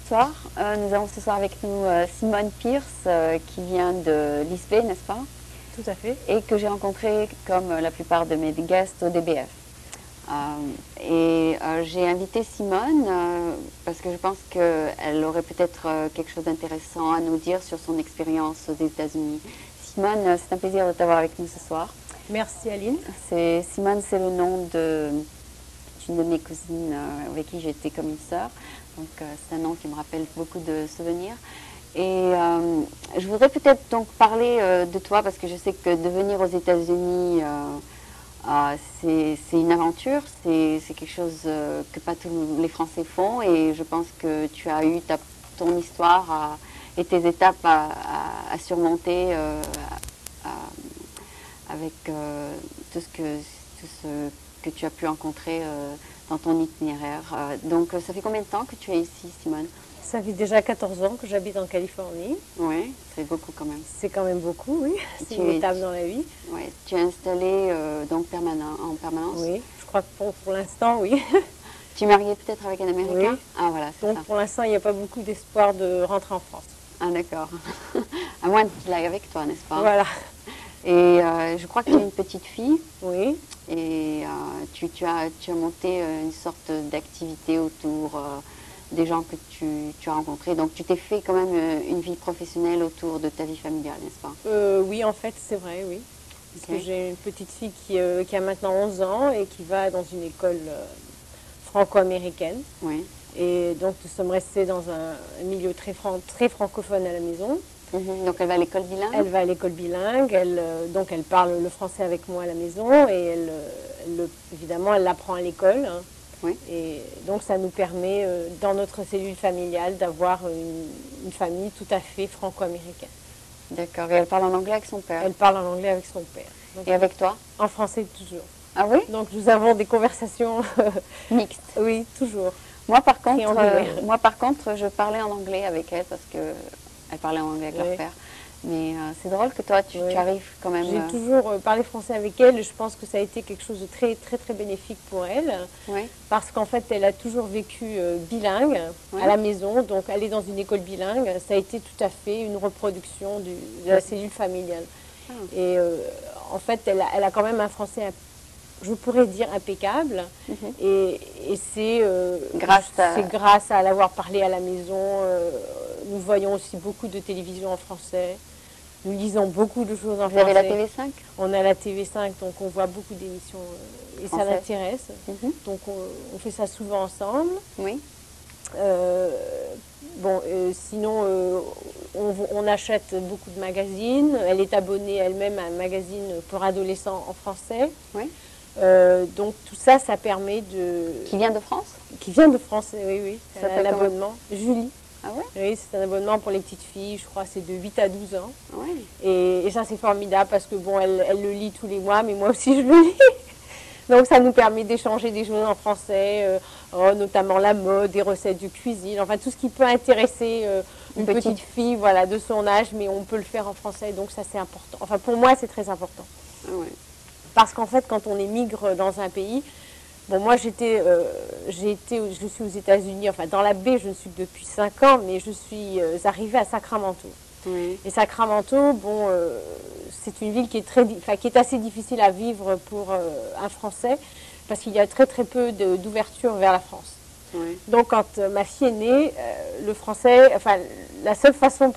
bonsoir. Nous avons ce soir avec nous Simone Pierce qui vient de l'ISB, n'est-ce pas? Tout à fait. Et que j'ai rencontrée comme la plupart de mes guests au DBF. J'ai invité Simone parce que je pense qu'elle aurait peut-être quelque chose d'intéressant à nous dire sur son expérience aux États-Unis. Simone, c'est un plaisir de t'avoir avec nous ce soir. Merci Aline. Simone, c'est le nom d'une de mes cousines avec qui j'étais comme une sœur. Donc c'est un nom qui me rappelle beaucoup de souvenirs. Et je voudrais peut-être donc parler de toi parce que je sais que de venir aux États-Unis, c'est une aventure, c'est quelque chose que pas tous les Français font. Et je pense que tu as eu ton histoire et tes étapes à surmonter avec tout ce que tu as pu rencontrer dans ton itinéraire. Donc, ça fait combien de temps que tu es ici, Simone? Ça fait déjà 14 ans que j'habite en Californie. Oui, c'est beaucoup quand même. C'est quand même beaucoup, oui. C'est une étape dans la vie. Oui, tu es installée donc en permanence? Oui, je crois que pour l'instant, oui. Tu es mariée peut-être avec un Américain? Oui. Ah voilà, c'est ça. Donc pour l'instant, il n'y a pas beaucoup d'espoir de rentrer en France. Ah d'accord. À moins qu'il aille avec toi, n'est-ce pas? Voilà. Et je crois que tu as une petite fille. Oui. Et tu as monté une sorte d'activité autour des gens que tu as rencontrés. Donc tu t'es fait quand même une vie professionnelle autour de ta vie familiale, n'est-ce pas? Oui, en fait, c'est vrai, oui. Parce que j'ai une petite fille qui a maintenant 11 ans et qui va dans une école franco-américaine. Oui. Et donc nous sommes restés dans un milieu très francophone à la maison. Donc elle va à l'école bilingue? Elle va à l'école bilingue, donc elle parle le français avec moi à la maison et évidemment elle l'apprend à l'école. Hein. Oui. Et donc ça nous permet dans notre cellule familiale d'avoir une famille tout à fait franco-américaine. D'accord, et elle parle en anglais avec son père? Elle parle en anglais avec son père. Donc, et avec toi? En français toujours. Ah oui? Donc nous avons des conversations mixtes. Oui, toujours. Moi par contre, je parlais en anglais avec elle parce que elle parlait en anglais avec leur père. Mais c'est drôle que toi, tu arrives quand même... J'ai toujours parlé français avec elle et je pense que ça a été quelque chose de très, très, très bénéfique pour elle. Oui. Parce qu'en fait, elle a toujours vécu bilingue à la maison. Donc, aller dans une école bilingue, ça a été tout à fait une reproduction de la cellule familiale. Ah. Et en fait, elle a quand même un français, je pourrais dire, impeccable. Et c'est grâce à l'avoir parlé à la maison. Nous voyons aussi beaucoup de télévision en français. Nous lisons beaucoup de choses en français. Vous avez la TV5? On a la TV5, donc on voit beaucoup d'émissions et ça l'intéresse. Donc on fait ça souvent ensemble. Oui. Sinon, on achète beaucoup de magazines. Elle est abonnée elle-même à un magazine pour adolescents en français. Oui. Donc tout ça, ça permet de... Qui vient de France? Qui vient de France, oui, oui. Ça s'appelle l'abonnement. Julie. Ah ouais? Oui, c'est un abonnement pour les petites filles, je crois c'est de 8 à 12 ans. Oui. Et ça c'est formidable parce que bon, elle le lit tous les mois, mais moi aussi je le lis. Donc ça nous permet d'échanger des choses en français, notamment la mode, des recettes de cuisine, enfin tout ce qui peut intéresser une petite fille voilà, de son âge, mais on peut le faire en français, donc ça c'est important. Enfin pour moi c'est très important. Ah ouais. Parce qu'en fait quand on émigre dans un pays, bon, moi, je suis aux États-Unis, enfin, dans la baie, je ne suis que depuis 5 ans, mais je suis arrivée à Sacramento. Oui. Et Sacramento, bon, c'est une ville qui est assez difficile à vivre pour un Français, parce qu'il y a très, très peu d'ouverture vers la France. Oui. Donc, quand ma fille est née, le français, enfin, la seule façon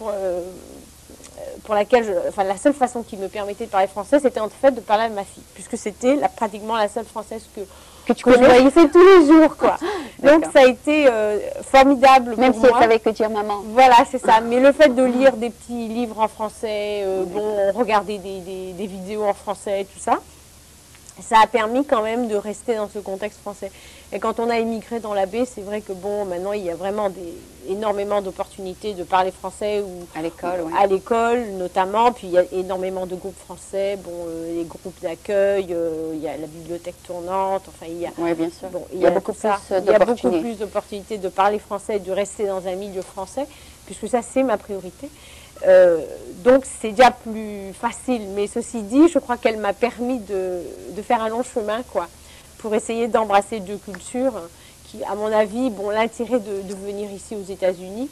la seule façon qui me permettait de parler français, c'était en fait de parler à ma fille, puisque c'était pratiquement la seule française que je voyais tous les jours, quoi. Donc ça a été formidable même pour si moi. elle savait que dire maman. Voilà, c'est ça. Mais le fait de lire des petits livres en français, regarder des vidéos en français et tout ça, ça a permis quand même de rester dans ce contexte français. Et quand on a émigré dans la baie, c'est vrai que bon, maintenant il y a vraiment énormément d'opportunités de parler français à l'école notamment. Puis il y a énormément de groupes français, les groupes d'accueil, il y a la bibliothèque tournante. Enfin, il y a. Oui, bien sûr. Bon, il y a beaucoup plus d'opportunités de parler français et de rester dans un milieu français, puisque ça c'est ma priorité. Donc c'est déjà plus facile, mais ceci dit, je crois qu'elle m'a permis de faire un long chemin, quoi, pour essayer d'embrasser deux cultures qui, à mon avis, bon, l'intérêt de venir ici aux États-Unis,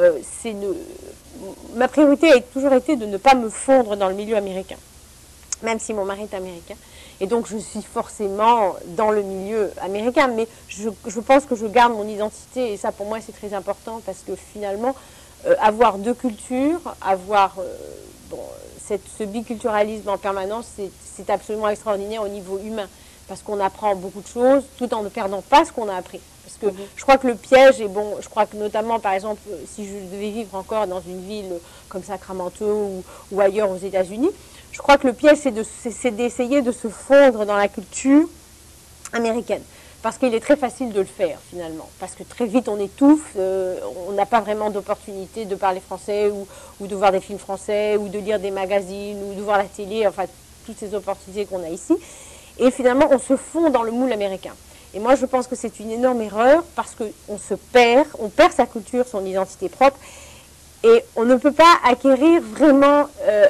ma priorité a toujours été de ne pas me fondre dans le milieu américain, même si mon mari est américain. Et donc, je suis forcément dans le milieu américain, mais je pense que je garde mon identité, et ça, pour moi, c'est très important, parce que finalement, avoir deux cultures, avoir ce biculturalisme en permanence, c'est absolument extraordinaire au niveau humain, parce qu'on apprend beaucoup de choses, tout en ne perdant pas ce qu'on a appris. Parce que je crois que le piège est bon, je crois que notamment, par exemple, si je devais vivre encore dans une ville comme Sacramento ou ailleurs aux États-Unis, je crois que le piège, c'est d'essayer de se fondre dans la culture américaine. Parce qu'il est très facile de le faire, finalement. Parce que très vite, on étouffe, on n'a pas vraiment d'opportunité de parler français ou de voir des films français ou de lire des magazines ou de voir la télé, enfin, toutes ces opportunités qu'on a ici. Et finalement, on se fond dans le moule américain. Et moi, je pense que c'est une énorme erreur parce qu'on on perd sa culture, son identité propre, et on ne peut pas acquérir vraiment,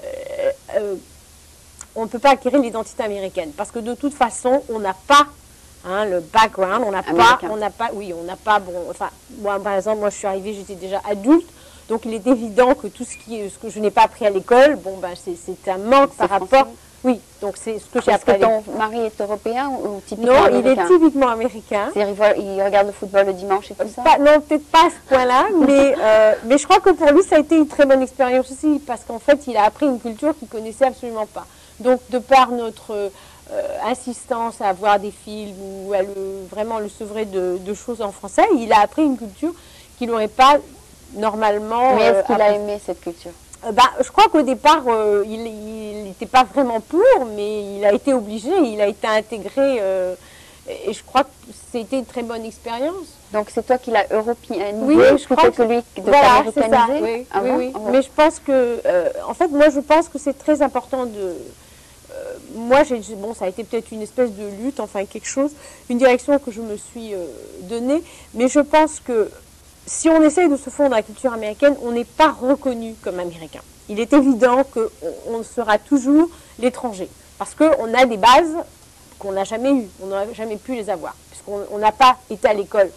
on ne peut pas acquérir l'identité américaine parce que de toute façon, on n'a pas le background, on n'a pas, bon, enfin, moi, par exemple, moi, je suis arrivée, j'étais déjà adulte, donc il est évident que tout ce que je n'ai pas appris à l'école, bon, ben, c'est un manque par rapport. Oui, donc c'est ce que j'ai appris. Est-ce que ton mari est européen ou typiquement américain? Non, il est typiquement américain. Il regarde le football le dimanche et tout ça? Non, peut-être pas à ce point-là, mais je crois que pour lui, ça a été une très bonne expérience aussi, parce qu'en fait, il a appris une culture qu'il ne connaissait absolument pas. Donc, de par notre insistance à voir des films ou à vraiment le sevrer de choses en français, il a appris une culture qu'il n'aurait pas normalement... Mais est-ce qu'il a aimé cette culture? Je crois qu'au départ, il n'était pas vraiment pour, mais il a été obligé, il a été intégré, et je crois que c'était une très bonne expérience. Donc c'est toi qui l'as européanisé, oui, je crois que lui de t'américaniser. Oui, oui. Mais je pense que, en fait, moi je pense que c'est très important de... moi, bon, ça a été peut-être une espèce de lutte, enfin quelque chose, une direction que je me suis donnée, mais je pense que si on essaye de se fondre dans la culture américaine, on n'est pas reconnu comme américain. Il est évident qu'on sera toujours l'étranger, parce qu'on a des bases qu'on n'a jamais eues, on n'a jamais pu les avoir, puisqu'on n'a pas été à l'école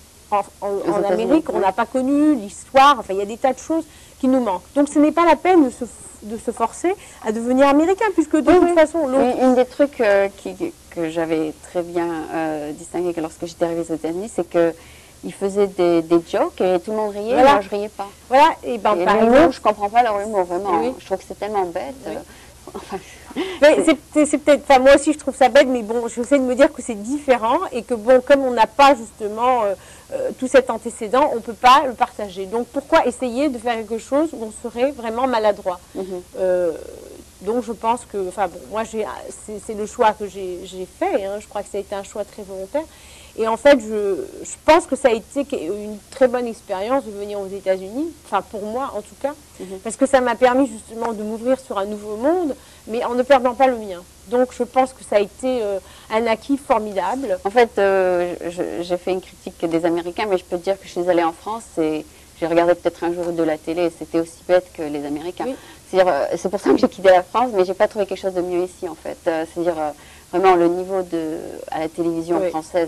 en Amérique, on n'a pas connu l'histoire, enfin il y a des tas de choses qui nous manquent. Donc ce n'est pas la peine de se forcer à devenir américain, puisque de toute façon... Un des trucs que j'avais très bien distingué lorsque j'étais arrivée aux États-Unis, c'est que ils faisaient des jokes et tout le monde riait, voilà. Moi je riais pas. Voilà, et par l'humour, je comprends pas leur humour, vraiment. Oui. Je trouve que c'est tellement bête. Oui. Enfin, mais c'est peut-être, enfin moi aussi je trouve ça bête, mais bon, j'essaie de me dire que c'est différent et que bon, comme on n'a pas justement tout cet antécédent, on ne peut pas le partager. Donc pourquoi essayer de faire quelque chose où on serait vraiment maladroit? Donc je pense que, enfin bon, moi c'est le choix que j'ai fait, hein. Je crois que ça a été un choix très volontaire. Et en fait, je pense que ça a été une très bonne expérience de venir aux États-Unis, enfin pour moi en tout cas, parce que ça m'a permis justement de m'ouvrir sur un nouveau monde, mais en ne perdant pas le mien. Donc je pense que ça a été un acquis formidable. En fait, j'ai fait une critique des Américains, mais je peux te dire que je suis allée en France et j'ai regardé peut-être un jour de la télé et c'était aussi bête que les Américains. Oui. C'est pour ça que j'ai quitté la France, mais j'ai pas trouvé quelque chose de mieux ici en fait. C'est-à-dire vraiment le niveau à la télévision française,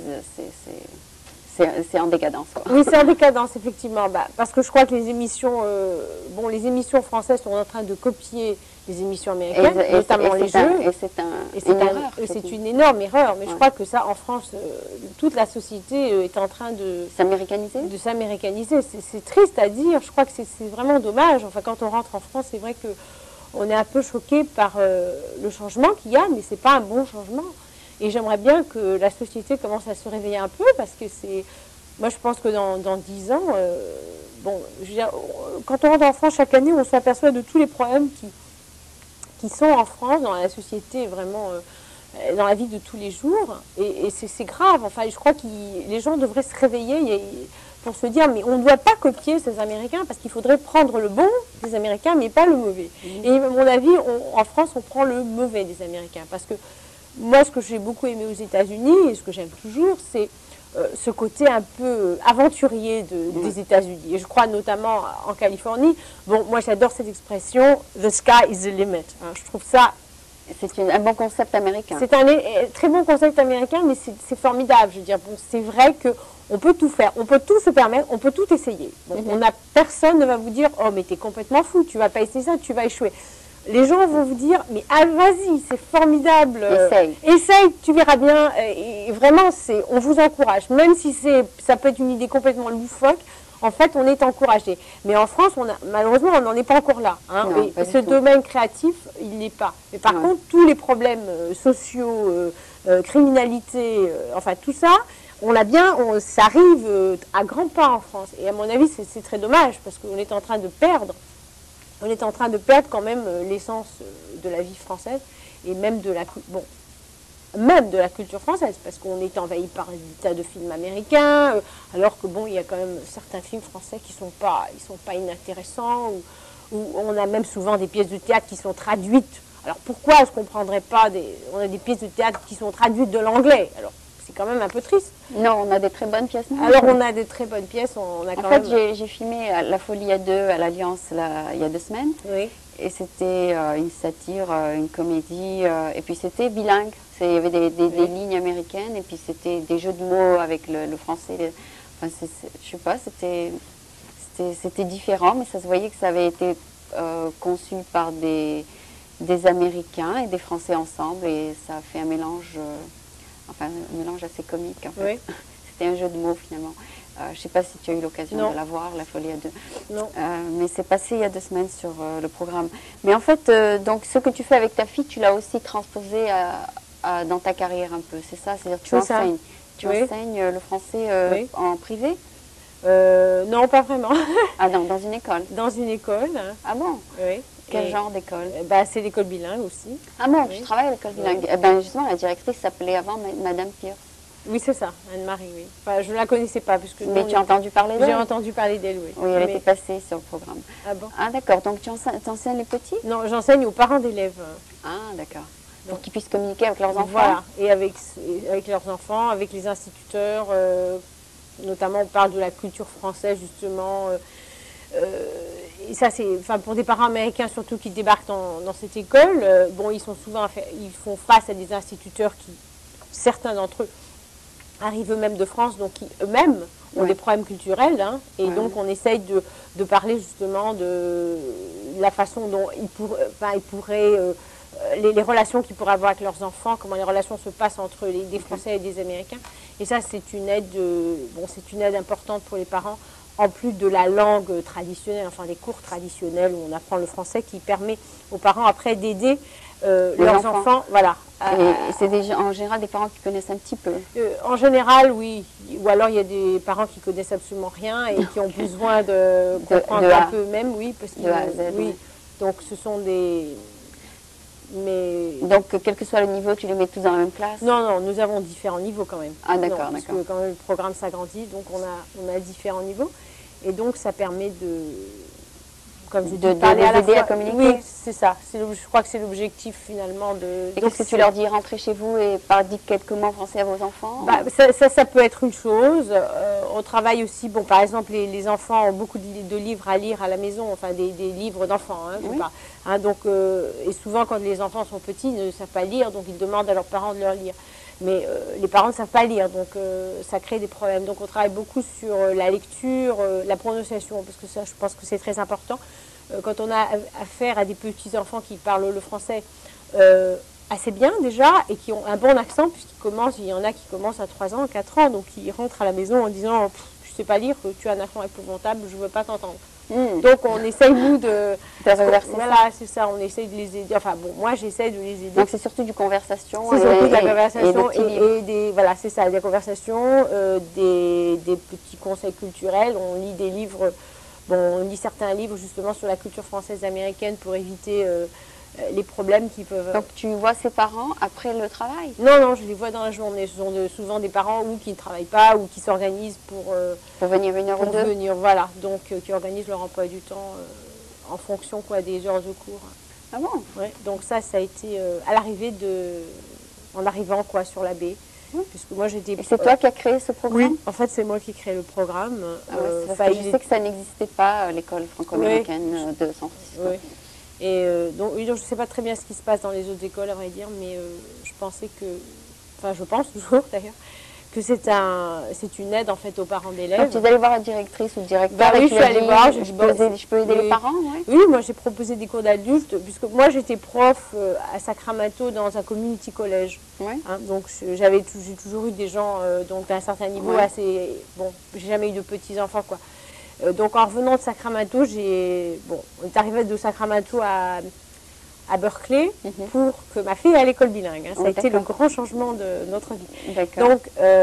c'est en décadence. Quoi. Oui, c'est en décadence effectivement, parce que je crois que les émissions, les émissions françaises sont en train de copier les émissions américaines, notamment les jeux. Et c'est une énorme erreur, mais je crois que ça, en France, toute la société est en train de s'américaniser. C'est triste à dire, je crois que c'est vraiment dommage. Enfin, quand on rentre en France, c'est vrai que on est un peu choqué par le changement qu'il y a, mais c'est pas un bon changement. Et j'aimerais bien que la société commence à se réveiller un peu, parce que moi je pense que dans 10 ans, je veux dire, quand on rentre en France chaque année, on s'aperçoit de tous les problèmes qui sont en France, dans la société vraiment, dans la vie de tous les jours. Et c'est grave. Enfin, je crois que les gens devraient se réveiller pour se dire, mais on ne doit pas copier ces Américains, parce qu'il faudrait prendre le bon des Américains, mais pas le mauvais. Et à mon avis, en France, on prend le mauvais des Américains. Parce que moi, ce que j'ai beaucoup aimé aux États-Unis, et ce que j'aime toujours, c'est ce côté un peu aventurier des États-Unis. Et je crois notamment en Californie. Bon, moi, j'adore cette expression, « the sky is the limit ». Je trouve ça C'est un bon concept américain. C'est un très bon concept américain, mais c'est formidable. Je veux dire, bon, c'est vrai qu'on peut tout faire, on peut tout se permettre, on peut tout essayer. Bon, personne ne va vous dire, oh mais t'es complètement fou, tu vas pas essayer ça, tu vas échouer. Les gens vont vous dire, mais ah, vas-y, c'est formidable. Essaye, tu verras bien. Et vraiment, on vous encourage. Même si ça peut être une idée complètement loufoque, en fait, on est encouragé. Mais en France, malheureusement, on n'en est pas encore là. Hein. Non, et ce domaine créatif, il n'est pas. Mais par contre, tous les problèmes sociaux, criminalité, enfin tout ça, ça arrive à grands pas en France. Et à mon avis, c'est très dommage parce qu'on est en train de perdre. On est en train de perdre quand même l'essence de la vie française et même de la culture française, parce qu'on est envahi par des tas de films américains, alors que bon, il y a quand même certains films français qui sont pas inintéressants, ou on a même souvent des pièces de théâtre qui sont traduites. Alors pourquoi est-ce qu'on prendrait pas on a des pièces de théâtre qui sont traduites de l'anglais? Alors c'est quand même un peu triste. Non, on a des très bonnes pièces. Alors on a des très bonnes pièces. J'ai filmé La Folie à deux à l'Alliance il y a 2 semaines. Oui. Et c'était une satire, une comédie, et puis c'était bilingue. Il y avait des lignes américaines, et puis c'était des jeux de mots avec le français. Enfin, je sais pas, c'était différent, mais ça se voyait que ça avait été conçu par des Américains et des Français ensemble, et ça a fait un mélange, un mélange assez comique. En fait. Oui. C'était un jeu de mots finalement. Je ne sais pas si tu as eu l'occasion de la voir, La Folie à deux. Non. Mais c'est passé il y a 2 semaines sur le programme. Mais en fait, donc ce que tu fais avec ta fille, tu l'as aussi transposé dans ta carrière un peu, c'est ça? C'est-à-dire que tu enseignes. Tu enseignes le français en privé? Non, pas vraiment. Ah non, dans une école? Dans une école. Ah bon? Oui. Quel genre d'école? C'est l'école bilingue aussi. Ah bon, je travaille à l'école bilingue. Eh ben, justement, la directrice s'appelait avant Madame Pierce. Oui, c'est ça, Anne-Marie, oui. Enfin, je ne la connaissais pas. Mais tu as entendu parler d'elle? J'ai entendu parler d'elle, oui. Oui, elle était passée sur le programme. Ah bon? Ah d'accord, donc tu enseignes les petits? Non, j'enseigne aux parents d'élèves. Ah d'accord. Pour qu'ils puissent communiquer avec leurs enfants? Voilà, et avec leurs enfants, avec les instituteurs. Notamment, on parle de la culture française, justement. Et ça, c'est, pour des parents américains, surtout qui débarquent dans cette école, bon, ils font face à des instituteurs qui, certains d'entre eux, arrivent eux-mêmes de France, donc qui eux-mêmes ont des problèmes culturels, hein, et donc on essaye de parler justement de la façon dont ils pourraient, les relations qu'ils pourraient avoir avec leurs enfants, comment les relations se passent entre des Français et des Américains. Et ça, c'est une aide importante pour les parents, en plus de la langue traditionnelle, enfin des cours traditionnels où on apprend le français, qui permet aux parents après d'aider leurs enfants. Voilà. Et c'est en général des parents qui connaissent un petit peu? En général, oui. Ou alors il y a des parents qui connaissent absolument rien et qui ont besoin de comprendre un peu eux-mêmes, oui. Parce de A à Z, oui. Donc ce sont des... Donc, quel que soit le niveau, tu les mets tous dans la même classe? Non, nous avons différents niveaux quand même. Ah d'accord, parce que quand même, le programme s'agrandit, donc on a différents niveaux. Et donc ça permet comme je dis, parler à la fois, à communiquer. Oui, c'est ça. Je crois que c'est l'objectif finalement de... Et qu'est-ce que tu leur dis? Rentrez chez vous et dites quelques mots en français à vos enfants? Ça peut être une chose. On travaille aussi, bon, par exemple, les enfants ont beaucoup de livres à lire à la maison, enfin des livres d'enfants, hein, je parle. Hein, donc, et souvent quand les enfants sont petits, ils ne savent pas lire, donc ils demandent à leurs parents de leur lire. Mais les parents ne savent pas lire, donc ça crée des problèmes. Donc on travaille beaucoup sur la lecture, la prononciation, parce que ça, je pense que c'est très important. Quand on a affaire à des petits-enfants qui parlent le français assez bien déjà, et qui ont un bon accent, il y en a qui commencent à 3 ans, 4 ans, donc ils rentrent à la maison en disant « je ne sais pas lire, tu as un accent épouvantable, je ne veux pas t'entendre ». Donc on essaye nous de reverser. Voilà, c'est ça, on essaye de les aider. Enfin bon, moi j'essaye de les aider. Donc c'est surtout du conversation. C'est surtout de la conversation et des voilà, c'est ça, des conversations, des petits conseils culturels. On lit des livres, on lit certains livres justement sur la culture française américaine pour éviter les problèmes qui peuvent... Donc tu vois ces parents après le travail? Non, je les vois dans la journée. Ce sont souvent des parents ou qui ne travaillent pas ou qui s'organisent pour venir une heure ou deux. Venir, voilà. Donc qui organisent leur emploi du temps en fonction des heures de cours. Ah bon? Ouais. Donc ça a été à l'arrivée en arrivant sur la baie. Puisque moi j'étais... Et c'est toi qui as créé ce programme? Oui, en fait c'est moi qui ai créé le programme. Je sais que ça n'existait pas, l'école franco-américaine de San Francisco. Oui. Et donc, oui, donc je ne sais pas très bien ce qui se passe dans les autres écoles, à vrai dire, mais je pensais que, enfin je pense toujours d'ailleurs, que c'est une aide en fait aux parents d'élèves. Donc tu es allée voir la directrice ou le directeur? Bah oui, je suis allée voir. Je peux aider oui, les parents, ouais. Oui, moi j'ai proposé des cours d'adultes, puisque moi j'étais prof à Sacramento dans un community college. Ouais. Hein, donc j'ai toujours eu des gens donc d'un certain niveau Ouais. assez. Bon, j'ai jamais eu de petits enfants quoi. Donc en revenant de Sacramento, on est arrivé de Sacramento à Berkeley pour que ma fille aille à l'école bilingue. Hein. Ça a été le grand changement de notre vie. Donc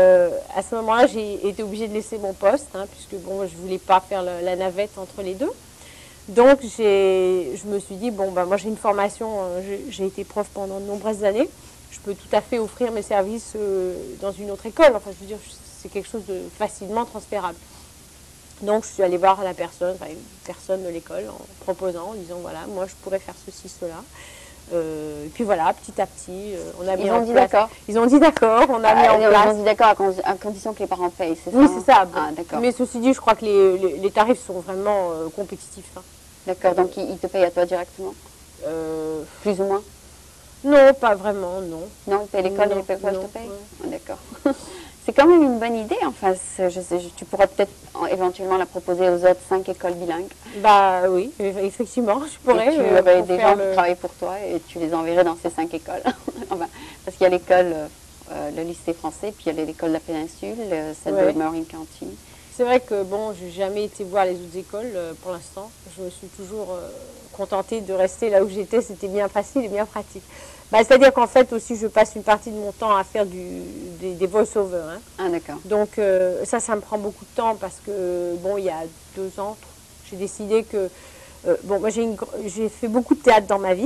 à ce moment-là, j'ai été obligée de laisser mon poste, hein, puisque bon, je voulais pas faire la navette entre les deux. Donc je me suis dit, bon, bah, moi j'ai une formation, j'ai été prof pendant de nombreuses années, je peux tout à fait offrir mes services dans une autre école. Enfin, je veux dire, c'est quelque chose de facilement transférable. Donc, je suis allée voir la personne, enfin, une personne de l'école, en proposant, en disant, voilà, moi, je pourrais faire ceci, cela. Et puis voilà, petit à petit, on a mis en place. Ils ont dit d'accord. Ils ont dit d'accord, on a mis en place. Ils ont dit d'accord à condition que les parents payent, c'est ça? Oui, c'est ça. Bon. Ah, d'accord. Mais ceci dit, je crois que les tarifs sont vraiment compétitifs. Hein. D'accord, donc ils te payent à toi directement? Plus ou moins? Non, pas vraiment, non. Non, l'école te paye? Ah, d'accord. C'est quand même une bonne idée, enfin, tu pourras peut-être éventuellement la proposer aux autres 5 écoles bilingues. Bah oui, effectivement, je pourrais. Et tu aurais des gens qui travaillent pour toi et tu les enverrais dans ces 5 écoles. Enfin, parce qu'il y a l'école, le lycée français, puis il y a l'école de la péninsule, celle de Marin County. C'est vrai que bon, je n'ai jamais été voir les autres écoles pour l'instant. Je me suis toujours contentée de rester là où j'étais, c'était bien facile et bien pratique. Bah, c'est-à-dire qu'en fait aussi je passe une partie de mon temps à faire des voice-over. Hein. Ah d'accord. Donc ça me prend beaucoup de temps parce que bon, il y a 2 ans, j'ai décidé que bon, moi j'ai fait beaucoup de théâtre dans ma vie.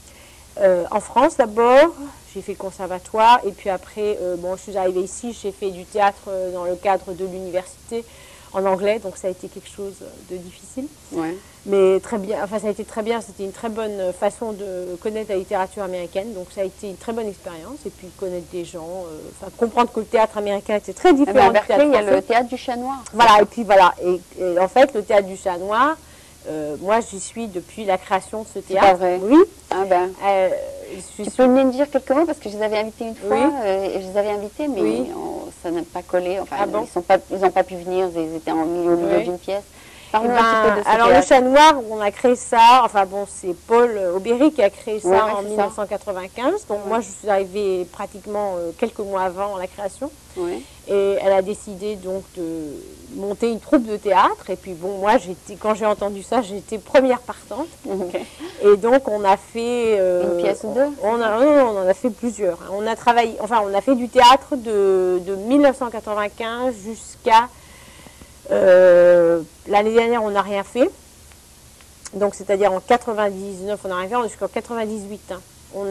En France d'abord, j'ai fait le conservatoire et puis après, bon, je suis arrivée ici, j'ai fait du théâtre dans le cadre de l'université en anglais, donc ça a été quelque chose de difficile. Ouais. Mais très bien, enfin ça a été très bien, c'était une très bonne façon de connaître la littérature américaine, donc ça a été une très bonne expérience, et puis connaître des gens, enfin comprendre que le théâtre américain était très différent du théâtre français. Il y a le théâtre du Chat Noir. Voilà, et puis voilà, et en fait le théâtre du Chat Noir, moi j'y suis depuis la création de ce théâtre. C'est pas vrai? Oui. Ah ben. Tu peux me dire quelques mots parce que je les avais invités une fois, et je les avais invités, mais ça n'a pas collé. Enfin, ils n'ont pas pu venir, ils étaient au milieu d'une pièce. Parle-nous un petit peu de ce alors théâtre. Le Chat Noir, on a créé ça, enfin bon, c'est Paul Aubéry qui a créé ça en 1995. Donc moi je suis arrivée pratiquement quelques mois avant la création. Et elle a décidé donc de monter une troupe de théâtre. Et puis bon, moi quand j'ai entendu ça, j'étais première partante. Et donc on a fait une pièce ou deux. On en a fait plusieurs. On a travaillé, enfin on a fait du théâtre de 1995 jusqu'à l'année dernière, on n'a rien fait. Donc, c'est-à-dire en 99, on n'a rien fait, jusqu'en 98. Hein. On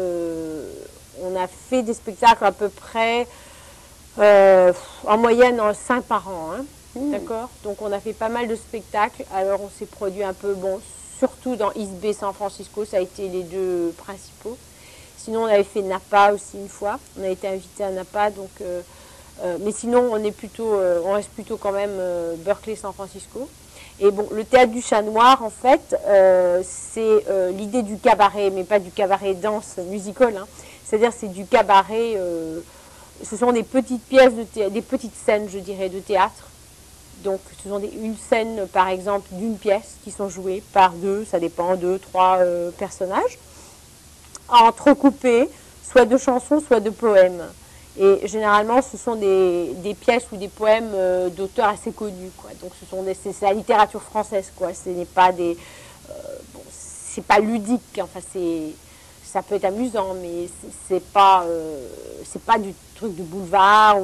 a fait des spectacles à peu près, en moyenne, 5 par an. Hein. D'accord. Donc, on a fait pas mal de spectacles. Alors, on s'est produit un peu, bon, surtout dans East Bay, San Francisco, ça a été les 2 principaux. Sinon, on avait fait Napa aussi une fois. On a été invité à Napa, donc... mais sinon, on reste plutôt quand même Berkeley, San Francisco. Et bon, le théâtre du Chat Noir, en fait, c'est l'idée du cabaret, mais pas du cabaret danse musical. Hein. C'est-à-dire, c'est du cabaret. Ce sont des petites pièces de théâtre, des petites scènes, je dirais, de théâtre. Donc, ce sont une scène, par exemple, d'une pièce qui sont jouées par 2, ça dépend, 2, 3 personnages, entrecoupés, soit de chansons, soit de poèmes. Et généralement, ce sont des pièces ou des poèmes d'auteurs assez connus, quoi. Donc, c'est la littérature française, quoi. Ce n'est pas bon, c'est pas ludique. Enfin, ça peut être amusant, mais c'est pas du truc de boulevard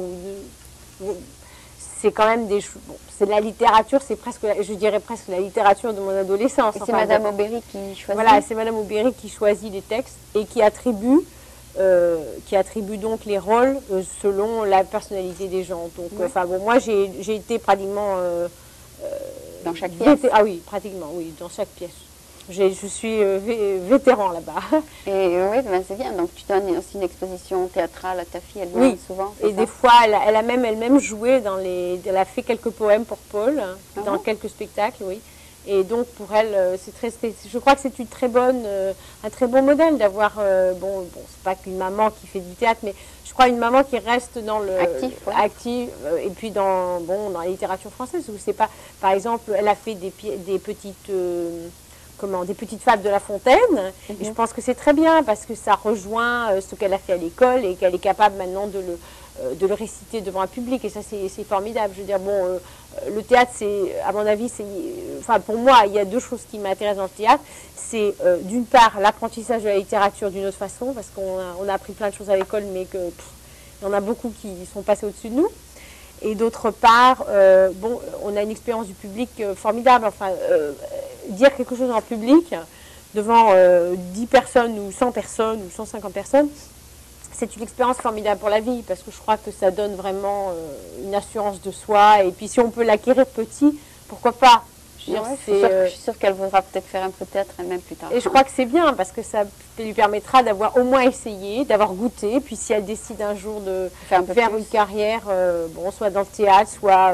c'est quand même bon, c'est de la littérature. C'est presque, je dirais presque la littérature de mon adolescence. C'est Madame Aubéry qui choisit. Voilà, c'est Madame Aubéry qui choisit les textes et qui attribue donc les rôles selon la personnalité des gens. Donc, enfin bon, moi j'ai été pratiquement dans chaque pièce. Ah oui, pratiquement, oui, dans chaque pièce. Je suis vétéran là-bas. Et oui, ben c'est bien. Donc tu donnes aussi une exposition théâtrale à ta fille, elle vient souvent. Et des fois, elle a même elle-même joué elle a fait quelques poèmes pour Paul dans quelques spectacles, oui. Et donc pour elle, je crois que c'est une un très bon modèle d'avoir, c'est pas qu'une maman qui fait du théâtre, mais je crois une maman qui reste dans le active, et puis dans la littérature française, où c'est pas, par exemple, elle a fait des petites des petites fables de La Fontaine, et je pense que c'est très bien parce que ça rejoint ce qu'elle a fait à l'école et qu'elle est capable maintenant de le réciter devant un public, et ça c'est formidable. Je veux dire, le théâtre, c'est, à mon avis, pour moi, il y a deux choses qui m'intéressent dans le théâtre. C'est d'une part l'apprentissage de la littérature d'une autre façon, parce qu'on a appris plein de choses à l'école, mais il y en a beaucoup qui sont passés au-dessus de nous. Et d'autre part, on a une expérience du public formidable. Enfin, dire quelque chose en public, devant 10 personnes ou 100 personnes ou 150 personnes, c'est une expérience formidable pour la vie, parce que je crois que ça donne vraiment une assurance de soi. Et puis si on peut l'acquérir petit, pourquoi pas? Je suis sûre qu'elle voudra peut-être faire un peu de théâtre elle-même plus tard. Et je crois que c'est bien, parce que ça lui permettra d'avoir au moins essayé, d'avoir goûté. Puis si elle décide un jour de faire une carrière, soit dans le théâtre, soit,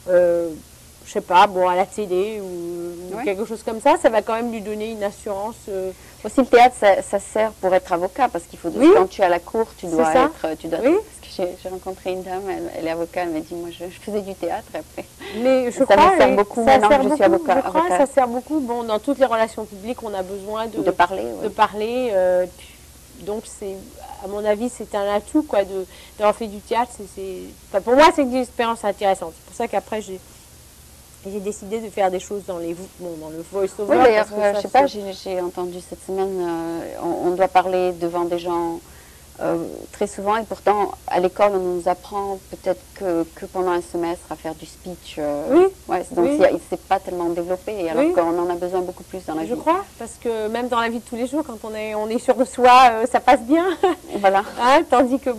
je sais pas, à la télé ou quelque chose comme ça va quand même lui donner une assurance. Aussi, le théâtre, ça sert pour être avocat, parce qu'il faut, quand tu es à la cour, tu dois être... Parce que j'ai rencontré une dame, elle est avocate, elle m'a dit, moi je faisais du théâtre après. Mais je crois, ça me sert beaucoup maintenant que je suis avocat. Je crois que ça sert beaucoup. Dans toutes les relations publiques, on a besoin de parler. De parler. Donc, à mon avis, c'est un atout d'avoir fait du théâtre. Pour moi, c'est une expérience intéressante. C'est pour ça qu'après, j'ai décidé de faire des choses dans le voice-over. Oui, d'ailleurs, je sais pas, j'ai entendu cette semaine, on doit parler devant des gens très souvent, et pourtant, à l'école, on nous apprend peut-être que pendant un semestre à faire du speech. Donc, c'est pas tellement développé, alors qu'on en a besoin beaucoup plus dans la vie. Je crois, parce que même dans la vie de tous les jours, quand on est sûr de soi, ça passe bien. Voilà. Tandis que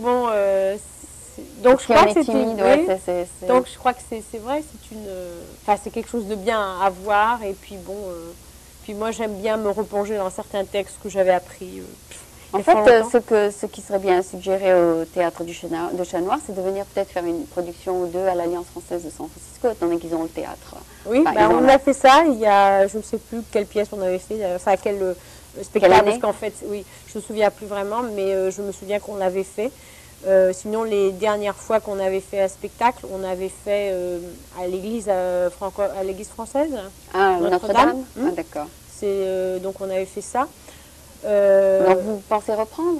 donc je crois que c'est timide, donc je crois que c'est vrai, c'est quelque chose de bien à voir. Et puis puis moi j'aime bien me replonger dans certains textes que j'avais appris. En fait, ce qui serait bien suggéré au théâtre de Chat Noir, c'est de venir peut-être faire une production ou deux à l'Alliance française de San Francisco, étant donné qu'ils ont le théâtre. Oui, on a fait ça. Il y a, je ne sais plus quelle pièce on avait fait, enfin quel spectacle, parce qu'en fait, je ne me souviens plus vraiment, mais je me souviens qu'on l'avait fait. Sinon, les dernières fois qu'on avait fait un spectacle, on avait fait à l'église française. Ah, Notre-Dame. D'accord. Donc on avait fait ça. Donc vous pensez reprendre?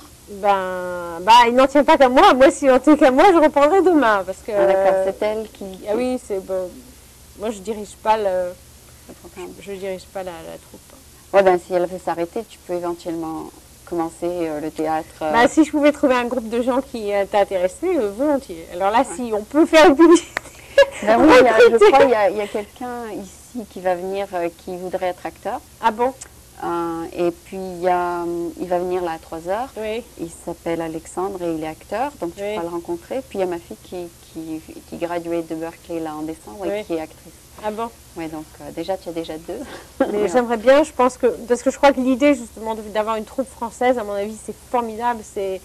Il n'en tient pas qu'à moi. Moi, s'il n'en tient qu'à moi, je reprendrai demain, parce que. D'accord, c'est elle qui. Ah oui, c'est bon. Moi, je dirige pas le programme. Je dirige pas la troupe. Si elle veut s'arrêter, tu peux éventuellement commencer le théâtre. Si je pouvais trouver un groupe de gens qui étaient intéressés, volontiers. Alors là, si on peut faire une publicité. Oui, je crois qu'il y a quelqu'un ici qui va venir, qui voudrait être acteur. Ah bon? Et puis il va venir là à 3 heures. Oui. Il s'appelle Alexandre et il est acteur, donc tu pourras le rencontrer. Puis il y a ma fille qui graduée de Berkeley là en décembre et qui est actrice. Ah bon? Oui, donc déjà tu as déjà 2. Mais j'aimerais bien, parce que je crois que l'idée justement d'avoir une troupe française, à mon avis, c'est formidable.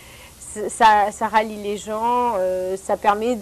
Ça rallie les gens, ça permet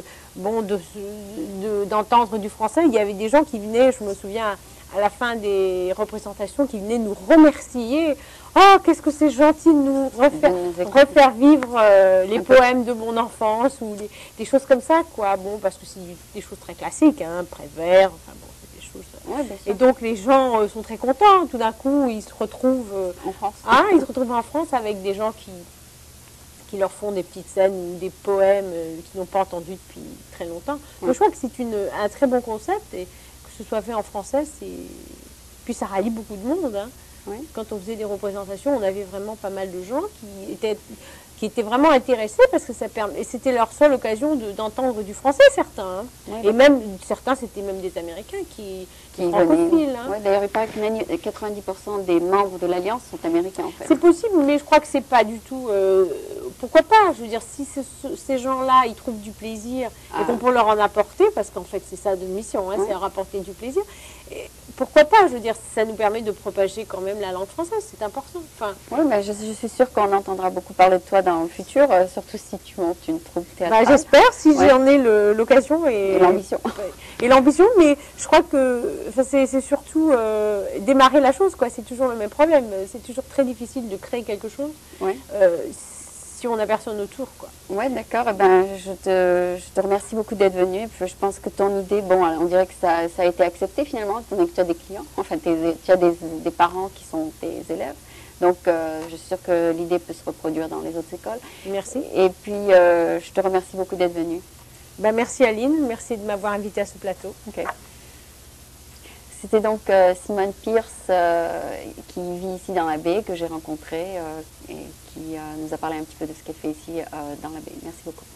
d'entendre du français. Il y avait des gens qui venaient, je me souviens, à la fin des représentations, qui venaient nous remercier. Oh, qu'est-ce que c'est gentil de nous refaire vivre les poèmes de mon enfance, ou des choses comme ça, quoi. Parce que c'est des choses très classiques, Prévert, c'est des choses. Et donc les gens sont très contents. Tout d'un coup, ils se retrouvent en France. Ils se retrouvent en France avec des gens qui leur font des petites scènes ou des poèmes qu'ils n'ont pas entendus depuis très longtemps. Je crois que c'est un très bon concept, et que ce soit fait en français, puis ça rallie beaucoup de monde. Quand on faisait des représentations, on avait vraiment pas mal de gens qui étaient vraiment intéressés, parce que c'était leur seule occasion d'entendre du français, certains. Et même certains, c'était même des Américains qui francophiles. D'ailleurs, il paraît que 90% des membres de l'Alliance sont américains, en fait. C'est possible, mais je crois que c'est pas du tout... pourquoi pas? Je veux dire, si ces gens-là, ils trouvent du plaisir et qu'on peut leur en apporter, parce qu'en fait, c'est ça de mission, c'est leur apporter du plaisir. Et pourquoi pas, je veux dire, ça nous permet de propager quand même la langue française, c'est important. Enfin, Oui, mais je suis sûre qu'on entendra beaucoup parler de toi dans le futur, surtout si tu montes une troupe théâtrale. j'espère, si Ouais. j'en ai l'occasion Et l'ambition. Et l'ambition, mais je crois que c'est surtout démarrer la chose, quoi. C'est toujours le même problème. C'est toujours très difficile de créer quelque chose Ouais. si on a personne autour, quoi. Ouais, d'accord. Eh ben, je te remercie beaucoup d'être venu. Et puis, je pense que ton idée, bon, on dirait que ça a été accepté finalement, étant donné que tu as des clients, enfin, tu as des parents qui sont tes élèves. Donc, je suis sûre que l'idée peut se reproduire dans les autres écoles. Merci. Et puis, je te remercie beaucoup d'être venu. Merci Aline, merci de m'avoir invitée à ce plateau. Ok. C'était donc Simone Pierce qui vit ici dans la baie, que j'ai rencontrée et qui nous a parlé un petit peu de ce qu'elle fait ici dans la baie. Merci beaucoup.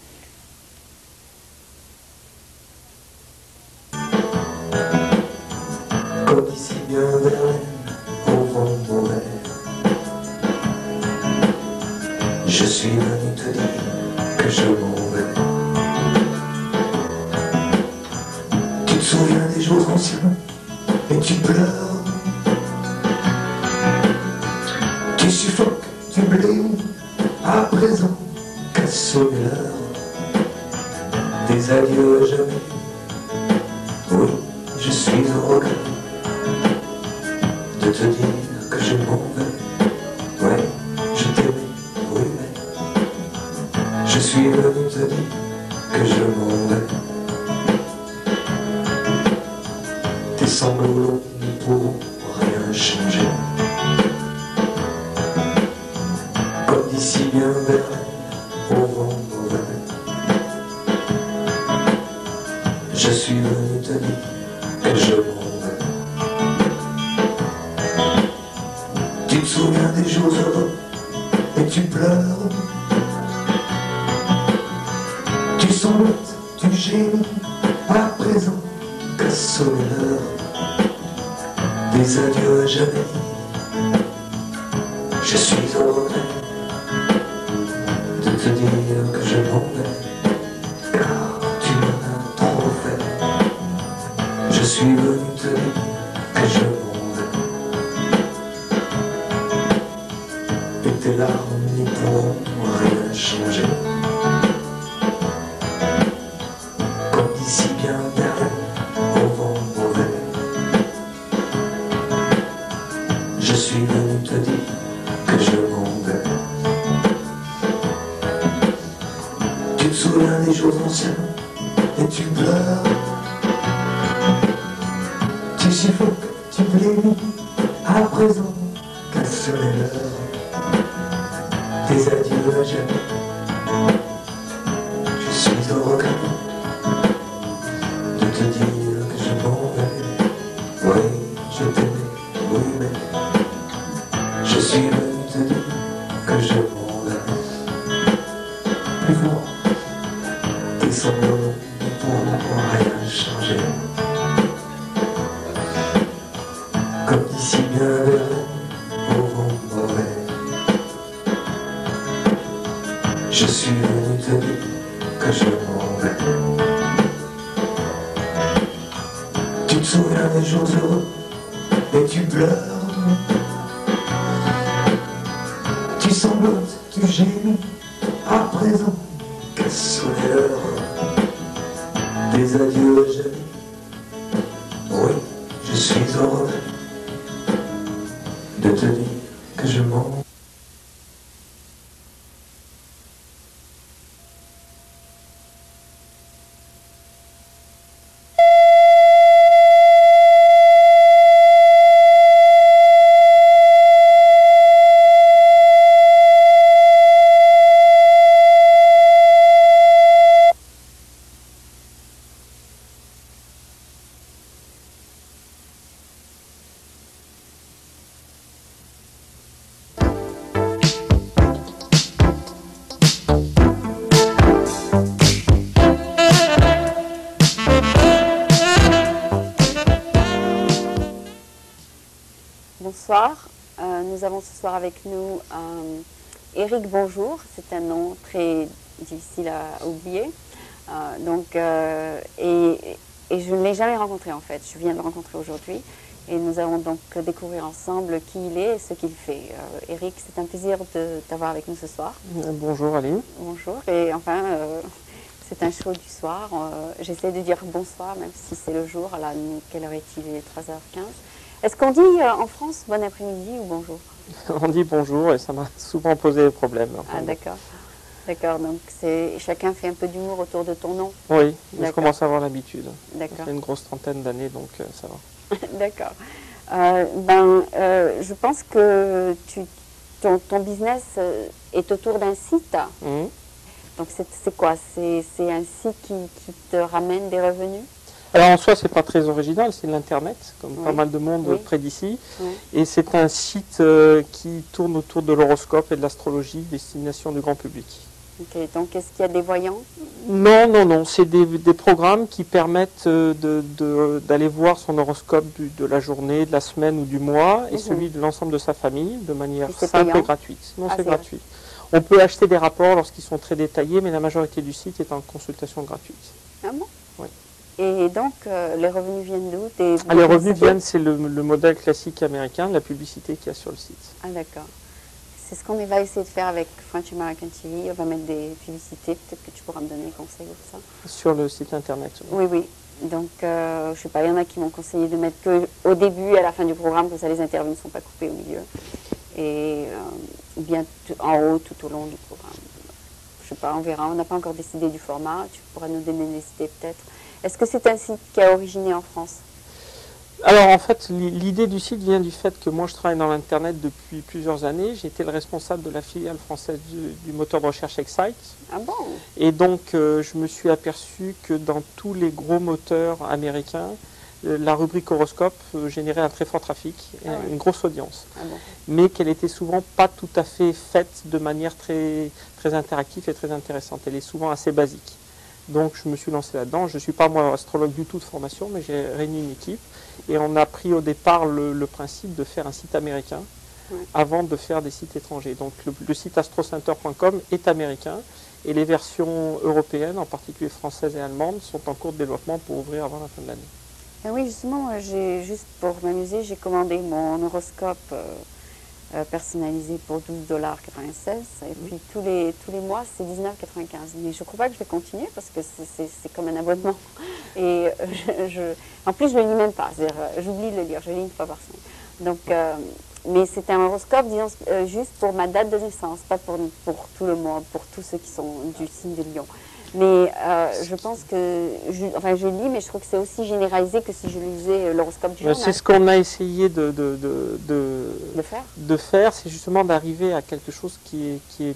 Comme ici bien Verlaine, au vent mauvais, je suis venu te dire que je m'en vais. Tu te souviens des jours anciens et tu pleures. Tu suffoques, tu bléons, à présent qu'a sonné l'heure des adieux à jamais. Oui, je suis au regret de te dire que je m'en vais. Ouais, je t'aimais, oui, mais je suis venu te dire que je m'en vais. Tes sanglots ne pourront rien changer. Comme d'ici bien Verlaine, au vent mauvais, je suis venu te dire que je m'en vais. Tu te souviens des jours heureux et tu pleures. Tu sanglotes, tu gémis, à présent qu'a sonné l'heure des adieux à jamais. Je suis au regret de te dire que je m'en vais, car tu m'en as trop fait. Je suis venu te dire que je m'en vais, et tes larmes n'y pourront rien changer. Comme d'ici bien Verlaine, au vent mauvais, je suis venu te dire que je m'en vais. Tu te souviens des jours anciens et tu pleures. Tu suffoques, tu blémis, à présent qu'a sonné l'heure des adieux à jamais. Je suis au regret de te dire que je m'en vais. Oui, je t'aimais, oui, mais je suis venu te dire que je m'en vais. Plus fort, tes sanglots ne pourront rien changer. Comme d'ici bien Verlaine, au vent mauvais, je suis venu te dire que je m'en vais. Tu te souviens des jours heureux et tu pleures. Tu sanglotes, tu gémis, à présent qu'a sonné l'heure des adieux à jamais. Oui, je suis au regret de te dire que je m'en vais. Bonsoir, nous avons ce soir avec nous Éric Bonjour, c'est un nom très difficile à oublier. Et je ne l'ai jamais rencontré en fait, je viens de le rencontrer aujourd'hui. Et nous allons donc découvrir ensemble qui il est et ce qu'il fait. Éric, c'est un plaisir de t'avoir avec nous ce soir. Bonjour Aline. Bonjour. Et enfin, c'est un show du soir. J'essaie de dire bonsoir, même si c'est le jour. Là, quelle heure est-il? Il est 3h15. Est-ce qu'on dit en France bon après-midi ou bonjour? On dit bonjour et ça m'a souvent posé des problèmes. Enfin, ah d'accord. D'accord, donc chacun fait un peu d'humour autour de ton nom? Oui, je commence à avoir l'habitude. D'accord. Ça fait une grosse trentaine d'années, donc ça va. D'accord. Je pense que ton business est autour d'un site. Donc c'est quoi? C'est un site qui te ramène des revenus? Alors en soi, c'est pas très original, c'est l'Internet, comme pas mal de monde près d'ici. Et c'est un site qui tourne autour de l'horoscope et de l'astrologie, destination du grand public. Ok, donc est-ce qu'il y a des voyants? Non, c'est des programmes qui permettent d'aller voir son horoscope de la journée, de la semaine ou du mois, et celui de l'ensemble de sa famille, de manière simple et gratuite. Non, c'est gratuit. On peut acheter des rapports lorsqu'ils sont très détaillés, mais la majorité du site est en consultation gratuite. Ah bon? Oui. Et donc, les revenus viennent d'où? Les revenus viennent, c'est le modèle classique américain, la publicité qu'il y a sur le site. Ah d'accord. C'est ce qu'on va essayer de faire avec French American TV. On va mettre des publicités. Peut-être que tu pourras me donner des conseils pour ça. Sur le site internet. Oui. Donc, je ne sais pas, il y en a qui m'ont conseillé de mettre qu'au début et à la fin du programme, comme ça les interviews ne sont pas coupées au milieu. Et bien en haut tout au long du programme. Je ne sais pas, on verra. On n'a pas encore décidé du format. Tu pourras nous donner des idées peut-être. Est-ce que c'est un site qui a originé en France? Alors en fait, l'idée du site vient du fait que moi je travaille dans l'Internet depuis plusieurs années. J'ai été le responsable de la filiale française du moteur de recherche Excite. Ah bon? Et donc je me suis aperçu que dans tous les gros moteurs américains, la rubrique horoscope générait un très fort trafic, une grosse audience. Ah bon? Mais qu'elle était souvent pas tout à fait faite de manière très interactive et très intéressante. Elle est souvent assez basique. Donc je me suis lancé là-dedans. Je ne suis pas moi astrologue du tout de formation, mais j'ai réuni une équipe. Et on a pris au départ le principe de faire un site américain avant de faire des sites étrangers. Donc le site astrocenter.com est américain et les versions européennes, en particulier françaises et allemandes, sont en cours de développement pour ouvrir avant la fin de l'année. Ah oui, justement, juste pour m'amuser, j'ai commandé mon horoscope personnalisé pour 12,96 $. Et puis tous les mois, c'est 19,95 $. Mais je ne crois pas que je vais continuer parce que c'est comme un abonnement. Et en plus, je ne le lis même pas. J'oublie de le lire. Je lis une fois par semaine. Donc, mais c'est un horoscope, disons, juste pour ma date de naissance, pas pour tout le mois, pour tous ceux qui sont du signe de Lion. Mais je pense que, je lis, mais je trouve que c'est aussi généralisé que si je lisais l'horoscope du journal. C'est ce qu'on a essayé de faire, c'est justement d'arriver à quelque chose qui est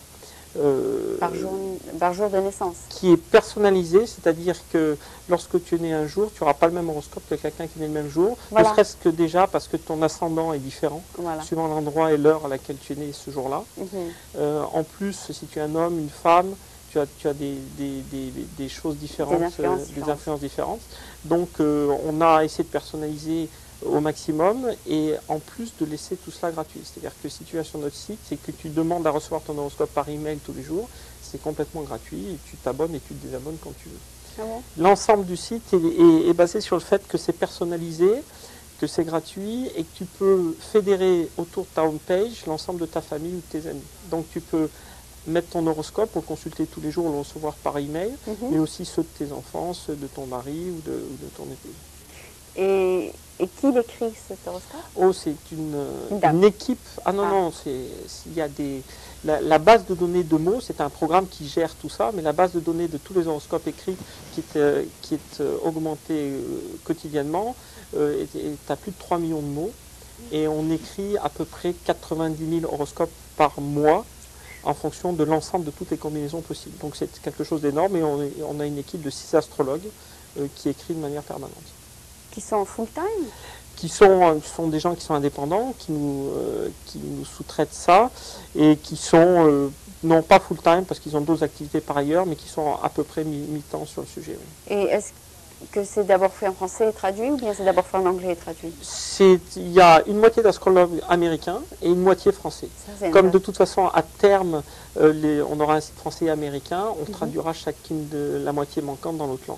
par jour de naissance. Qui est personnalisé, c'est-à-dire que lorsque tu es né un jour, tu n'auras pas le même horoscope que quelqu'un qui est né le même jour, ne serait-ce que déjà parce que ton ascendant est différent, suivant l'endroit et l'heure à laquelle tu es né ce jour-là. En plus, si tu es un homme, une femme, tu as des choses différentes, des influences différentes. Donc on a essayé de personnaliser au maximum et en plus de laisser tout cela gratuit. C'est-à-dire que si tu vas sur notre site et que tu demandes à recevoir ton horoscope par email tous les jours, c'est complètement gratuit et tu t'abonnes et tu te désabonnes quand tu veux. Ah bon? L'ensemble du site est basé sur le fait que c'est personnalisé, que c'est gratuit et que tu peux fédérer autour de ta homepage l'ensemble de ta famille ou de tes amis. Donc tu peux mettre ton horoscope pour consulter tous les jours, le recevoir par email, mais aussi ceux de tes enfants, ceux de ton mari ou de ton épouse. Et qui l'écrit cet horoscope? Oh, c'est une équipe. Ah non, il y a la base de données de mots, c'est un programme qui gère tout ça, mais la base de données de tous les horoscopes écrits qui est augmentée quotidiennement est à plus de 3 millions de mots. Et on écrit à peu près 90 000 horoscopes par mois en fonction de l'ensemble de toutes les combinaisons possibles. Donc c'est quelque chose d'énorme et on a une équipe de 6 astrologues qui écrit de manière permanente. Qui sont full-time? Qui sont des gens qui sont indépendants, qui nous sous-traitent ça, et qui sont, non pas full-time, parce qu'ils ont d'autres activités par ailleurs, mais qui sont à peu près mi-temps sur le sujet. Oui. Et est-ce que c'est d'abord fait en français et traduit, ou bien c'est d'abord fait en anglais et traduit? Il y a une moitié d'astrologues américains et une moitié français. Comme de toute façon, à terme, on aura un site français et américain, on traduira chacune de la moitié manquante dans l'autre langue.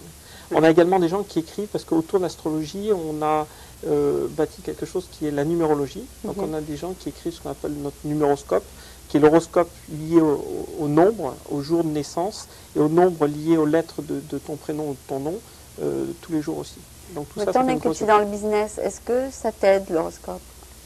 On a également des gens qui écrivent, parce qu'autour de l'astrologie, on a bâti quelque chose qui est la numérologie. Donc on a des gens qui écrivent ce qu'on appelle notre numéroscope, qui est l'horoscope lié au nombre, au jour de naissance, et au nombre lié aux lettres de ton prénom ou de ton nom, tous les jours aussi. Donc tout ça, étant donné que tu es dans le business, est-ce que ça t'aide l'horoscope?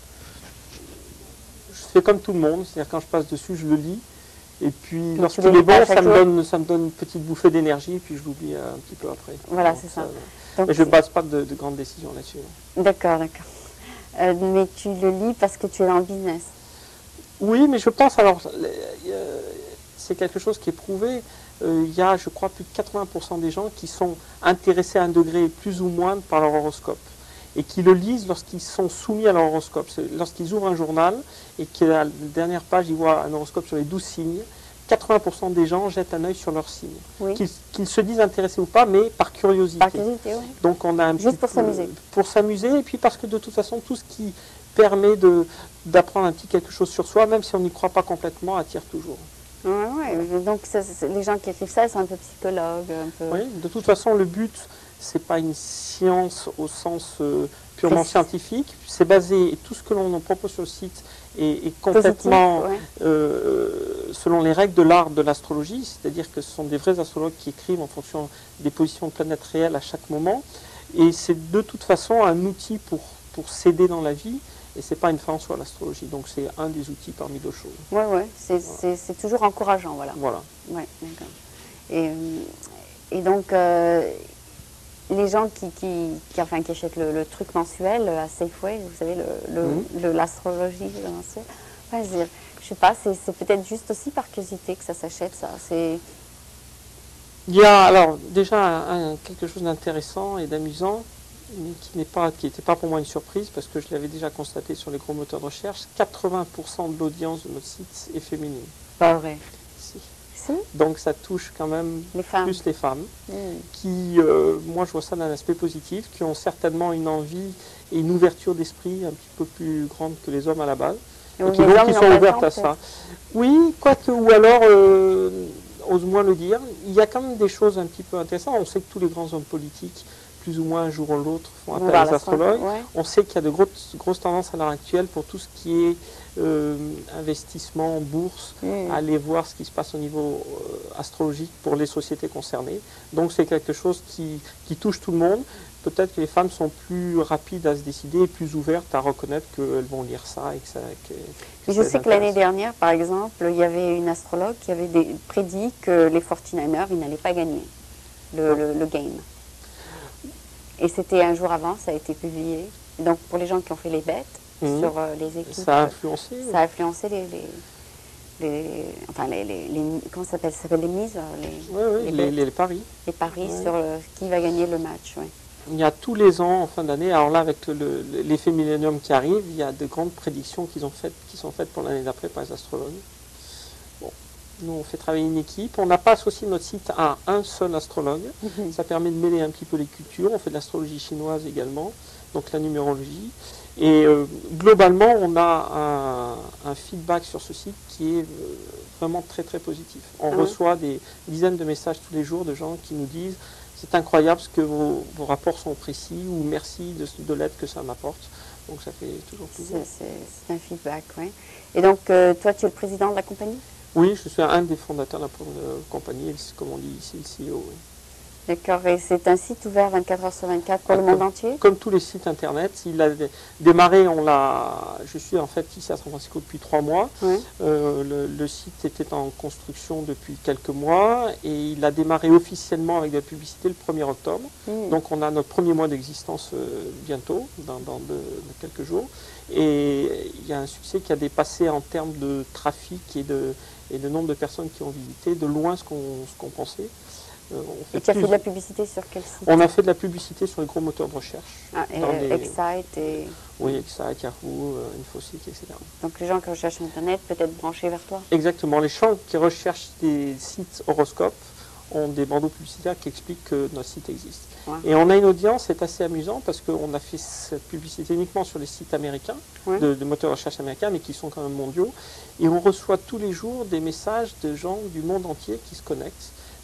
Je fais comme tout le monde, c'est-à-dire quand je passe dessus, je le lis. Et puis lorsqu'il est bon, ça me donne une petite bouffée d'énergie, et puis je l'oublie un petit peu après. Voilà, c'est ça. Donc, mais je ne base pas de grandes décisions là-dessus. D'accord, d'accord. Mais tu le lis parce que tu es dans le business? Oui, mais je pense, alors, c'est quelque chose qui est prouvé. Il y a, je crois, plus de 80% des gens qui sont intéressés à un degré plus ou moins par leur horoscope, et qui le lisent lorsqu'ils sont soumis à leur horoscope. Lorsqu'ils ouvrent un journal et qu'à la dernière page, ils voient un horoscope sur les 12 signes, 80% des gens jettent un œil sur leurs signes. Oui. Qu'ils se disent intéressés ou pas, mais par curiosité. Par curiosité, oui. Donc on a un juste pour s'amuser. Pour s'amuser, et puis parce que de toute façon, tout ce qui permet d'apprendre un petit quelque chose sur soi, même si on n'y croit pas complètement, attire toujours. Oui, ouais. Donc les gens qui écrivent ça, ils sont un peu psychologues. Un peu... Oui, de toute façon, le but, c'est pas une science au sens purement scientifique. C'est basé, tout ce que l'on propose sur le site est complètement selon les règles de l'art de l'astrologie, c'est-à-dire que ce sont des vrais astrologues qui écrivent en fonction des positions de planètes réelles à chaque moment. Et c'est de toute façon un outil pour s'aider dans la vie, et c'est pas une fin en soi l'astrologie. Donc c'est un des outils parmi d'autres choses. Oui, c'est toujours encourageant, voilà. Voilà. Ouais, d'accord. Et donc les gens qui achètent le truc mensuel à Safeway, vous savez, l'astrologie mensuelle, enfin, je sais pas, c'est peut-être juste aussi par curiosité que ça s'achète, ça. Il y a alors déjà quelque chose d'intéressant et d'amusant, mais qui n'était pas pour moi une surprise, parce que je l'avais déjà constaté sur les gros moteurs de recherche. 80% de l'audience de notre site est féminine. Pas vrai. Si. Donc ça touche quand même plus les femmes, qui, moi je vois ça d'un aspect positif, qui ont certainement une envie et une ouverture d'esprit un petit peu plus grande que les hommes à la base, et qui sont ouvertes à ça. Oui, quoique, ou alors, ose moins le dire, il y a quand même des choses un petit peu intéressantes. On sait que tous les grands hommes politiques, plus ou moins un jour ou l'autre, font appel à des astrologues. Ouais. On sait qu'il y a de grosses tendances à l'heure actuelle pour tout ce qui est investissement en bourse, aller voir ce qui se passe au niveau astrologique pour les sociétés concernées. Donc c'est quelque chose qui touche tout le monde. Peut-être que les femmes sont plus rapides à se décider et plus ouvertes à reconnaître qu'elles vont lire ça. Et que je sais que l'année dernière, par exemple, il y avait une astrologue qui avait prédit que les 49ers, ils n'allaient pas gagner le game. Et c'était un jour avant, ça a été publié. Donc pour les gens qui ont fait les bêtes sur les équipes, ça a influencé. Ça a influencé comment ça s'appelle? Ça s'appelle les mises, les paris. Les paris sur qui va gagner le match. Ouais. Il y a tous les ans, en fin d'année, alors là avec l'effet millénium qui arrive, il y a de grandes prédictions qui sont faites pour l'année d'après par les astrologues. Bon. Nous, on fait travailler une équipe. On n'a pas associé notre site à un seul astrologue. Ça permet de mêler un petit peu les cultures. On fait de l'astrologie chinoise également, donc la numérologie. Et globalement, on a un feedback sur ce site qui est vraiment très très positif. On reçoit des dizaines de messages tous les jours de gens qui nous disent « C'est incroyable ce que vos rapports sont précis » ou « Merci de l'aide que ça m'apporte ». Donc ça fait toujours plaisir. C'est un feedback, oui. Et donc, toi, tu es le président de la compagnie? Oui, je suis un des fondateurs de la compagnie, comme on dit ici, le CEO. Oui. D'accord, et c'est un site ouvert 24 heures sur 24 pour le monde entier? Comme tous les sites internet. Il a démarré, je suis en fait ici à San Francisco depuis 3 mois. Oui. Le site était en construction depuis quelques mois et il a démarré officiellement avec de la publicité le 1er octobre. Donc on a notre premier mois d'existence bientôt, dans quelques jours. Et il y a un succès qui a dépassé en termes de trafic et de nombre de personnes qui ont visité de loin ce qu'on pensait. Et tu as fait de la publicité sur quel site? On a fait de la publicité sur les gros moteurs de recherche. Excite et... Oui, Excite, Yahoo, Infoseek, etc. Donc les gens qui recherchent Internet, peut-être branchés vers toi? Exactement. Les gens qui recherchent des sites horoscopes ont des bandeaux publicitaires qui expliquent que notre site existe. Ouais. Et on a une audience, c'est assez amusant, parce qu'on a fait cette publicité uniquement sur les sites américains, de moteurs de recherche américains, mais qui sont quand même mondiaux. Et on reçoit tous les jours des messages de gens du monde entier qui se connectent.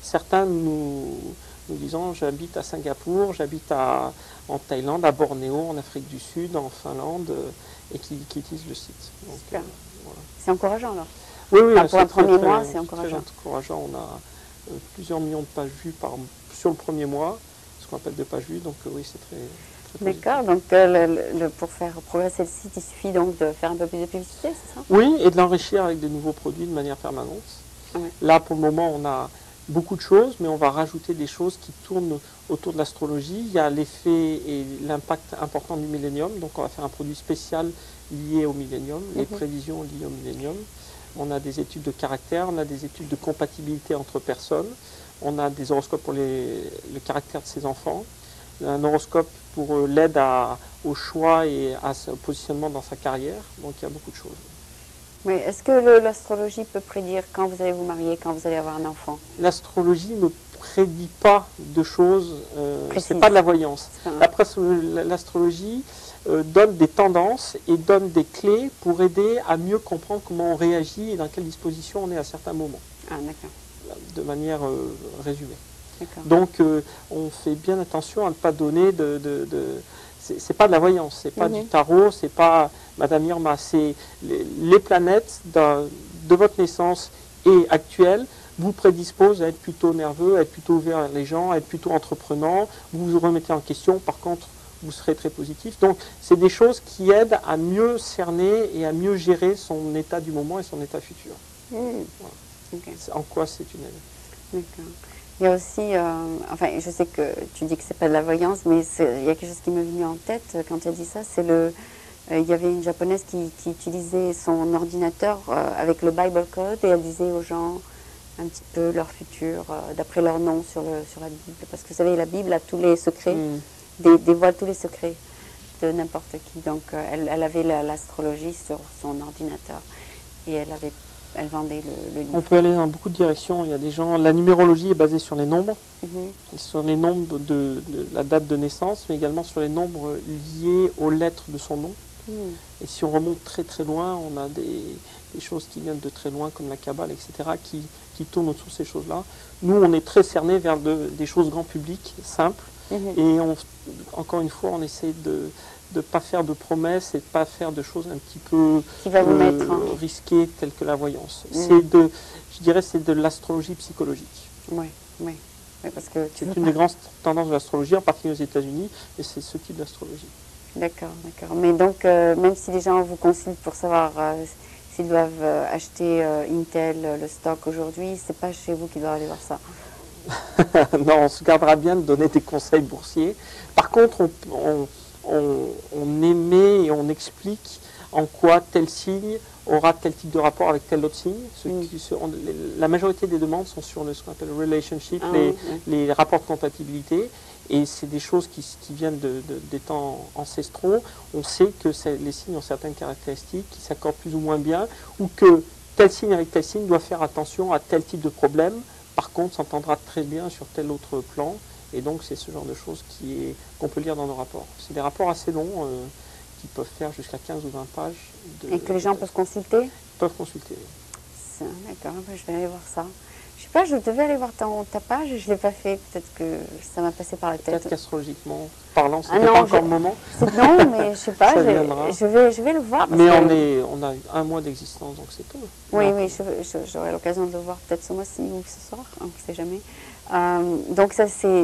certains nous disant j'habite à Singapour, j'habite en Thaïlande, à Bornéo, en Afrique du Sud, en Finlande, et qui utilisent le site. Voilà. C'est encourageant alors. Oui, oui, pour un premier mois, c'est encourageant. Très encourageant. On a plusieurs millions de pages vues sur le premier mois, ce qu'on appelle de pages vues, donc oui, c'est très D'accord, donc pour faire progresser le site, il suffit donc de faire un peu plus de publicité, c'est ça? Oui, et de l'enrichir avec de nouveaux produits de manière permanente. Oui. Là, pour le moment, on a beaucoup de choses, mais on va rajouter des choses qui tournent autour de l'astrologie. Il y a l'effet et l'impact important du millénium, donc on va faire un produit spécial lié au millénium, les prévisions liées au millénium. On a des études de caractère, on a des études de compatibilité entre personnes, on a des horoscopes pour le caractère de ses enfants, un horoscope pour l'aide au choix et à ce positionnement dans sa carrière, donc il y a beaucoup de choses. Mais est-ce que l'astrologie peut prédire quand vous allez vous marier, quand vous allez avoir un enfant? L'astrologie ne prédit pas de choses, c'est pas de la voyance. L'astrologie donne des tendances et donne des clés pour aider à mieux comprendre comment on réagit et dans quelle disposition on est à certains moments. Ah, d'accord. De manière résumée. Donc on fait bien attention à ne pas donner c'est pas de la voyance, c'est pas du tarot, c'est pas Madame Irma, c'est les planètes de votre naissance et actuelle vous prédisposent à être plutôt nerveux, à être plutôt ouvert vers les gens, à être plutôt entreprenant, vous vous remettez en question, par contre vous serez très positif. Donc c'est des choses qui aident à mieux cerner et à mieux gérer son état du moment et son état futur. Voilà. En quoi c'est une aide. D'accord. Il y a aussi, enfin je sais que tu dis que c'est pas de la voyance, mais il y a quelque chose qui m'est venu en tête quand tu as dit ça, c'est il y avait une japonaise qui utilisait son ordinateur avec le Bible Code et elle disait aux gens un petit peu leur futur d'après leur nom sur la Bible. Parce que vous savez, la Bible a tous les secrets, dévoile tous les secrets de n'importe qui. Donc elle avait l'astrologie sur son ordinateur et elle vendait le livre. On peut aller dans beaucoup de directions. Il y a des gens. La numérologie est basée sur les nombres, sur les nombres de la date de naissance, mais également sur les nombres liés aux lettres de son nom. Et si on remonte très très loin, on a des choses qui viennent de très loin, comme la Kabbale, etc., qui tournent autour de ces choses-là. Nous, on est très cernés vers des choses grand public, simples. Et encore une fois, on essaie de ne pas faire de promesses et de ne pas faire de choses un petit peu risquées telles que la voyance. Je dirais c'est de l'astrologie psychologique. Oui, parce que c'est une des grandes tendances de l'astrologie, en particulier aux États-Unis, et c'est ce type d'astrologie. D'accord. Mais donc, même si les gens vous consultent pour savoir s'ils doivent acheter Intel, le stock aujourd'hui, c'est pas chez vous qu'ils doivent aller voir ça. Non, on se gardera bien de donner des conseils boursiers. Par contre, on émet et on explique en quoi tel signe aura tel type de rapport avec tel autre signe. La majorité des demandes sont sur ce qu'on appelle le relationship, les rapports de compatibilité. Et c'est des choses qui viennent des temps ancestraux. On sait que les signes ont certaines caractéristiques qui s'accordent plus ou moins bien, ou que tel signe avec tel signe doit faire attention à tel type de problème. Par contre, s'entendra très bien sur tel autre plan. Et donc, c'est ce genre de choses qu'on peut lire dans nos rapports. C'est des rapports assez longs qui peuvent faire jusqu'à 15 ou 20 pages. Et que les gens peuvent consulter? Ils peuvent consulter. D'accord, je vais aller voir ça. Je sais pas, je devais aller voir ta page et je ne l'ai pas fait. Peut-être que ça m'a passé par la tête. Peut-être qu'astrologiquement parlant, ce n'était pas encore le moment. Non, mais je ne sais pas, je vais le voir. Mais on a 1 mois d'existence, donc c'est peu. Oui, j'aurai l'occasion de le voir peut-être ce mois-ci ou ce soir, on ne sait jamais. Donc ça c'est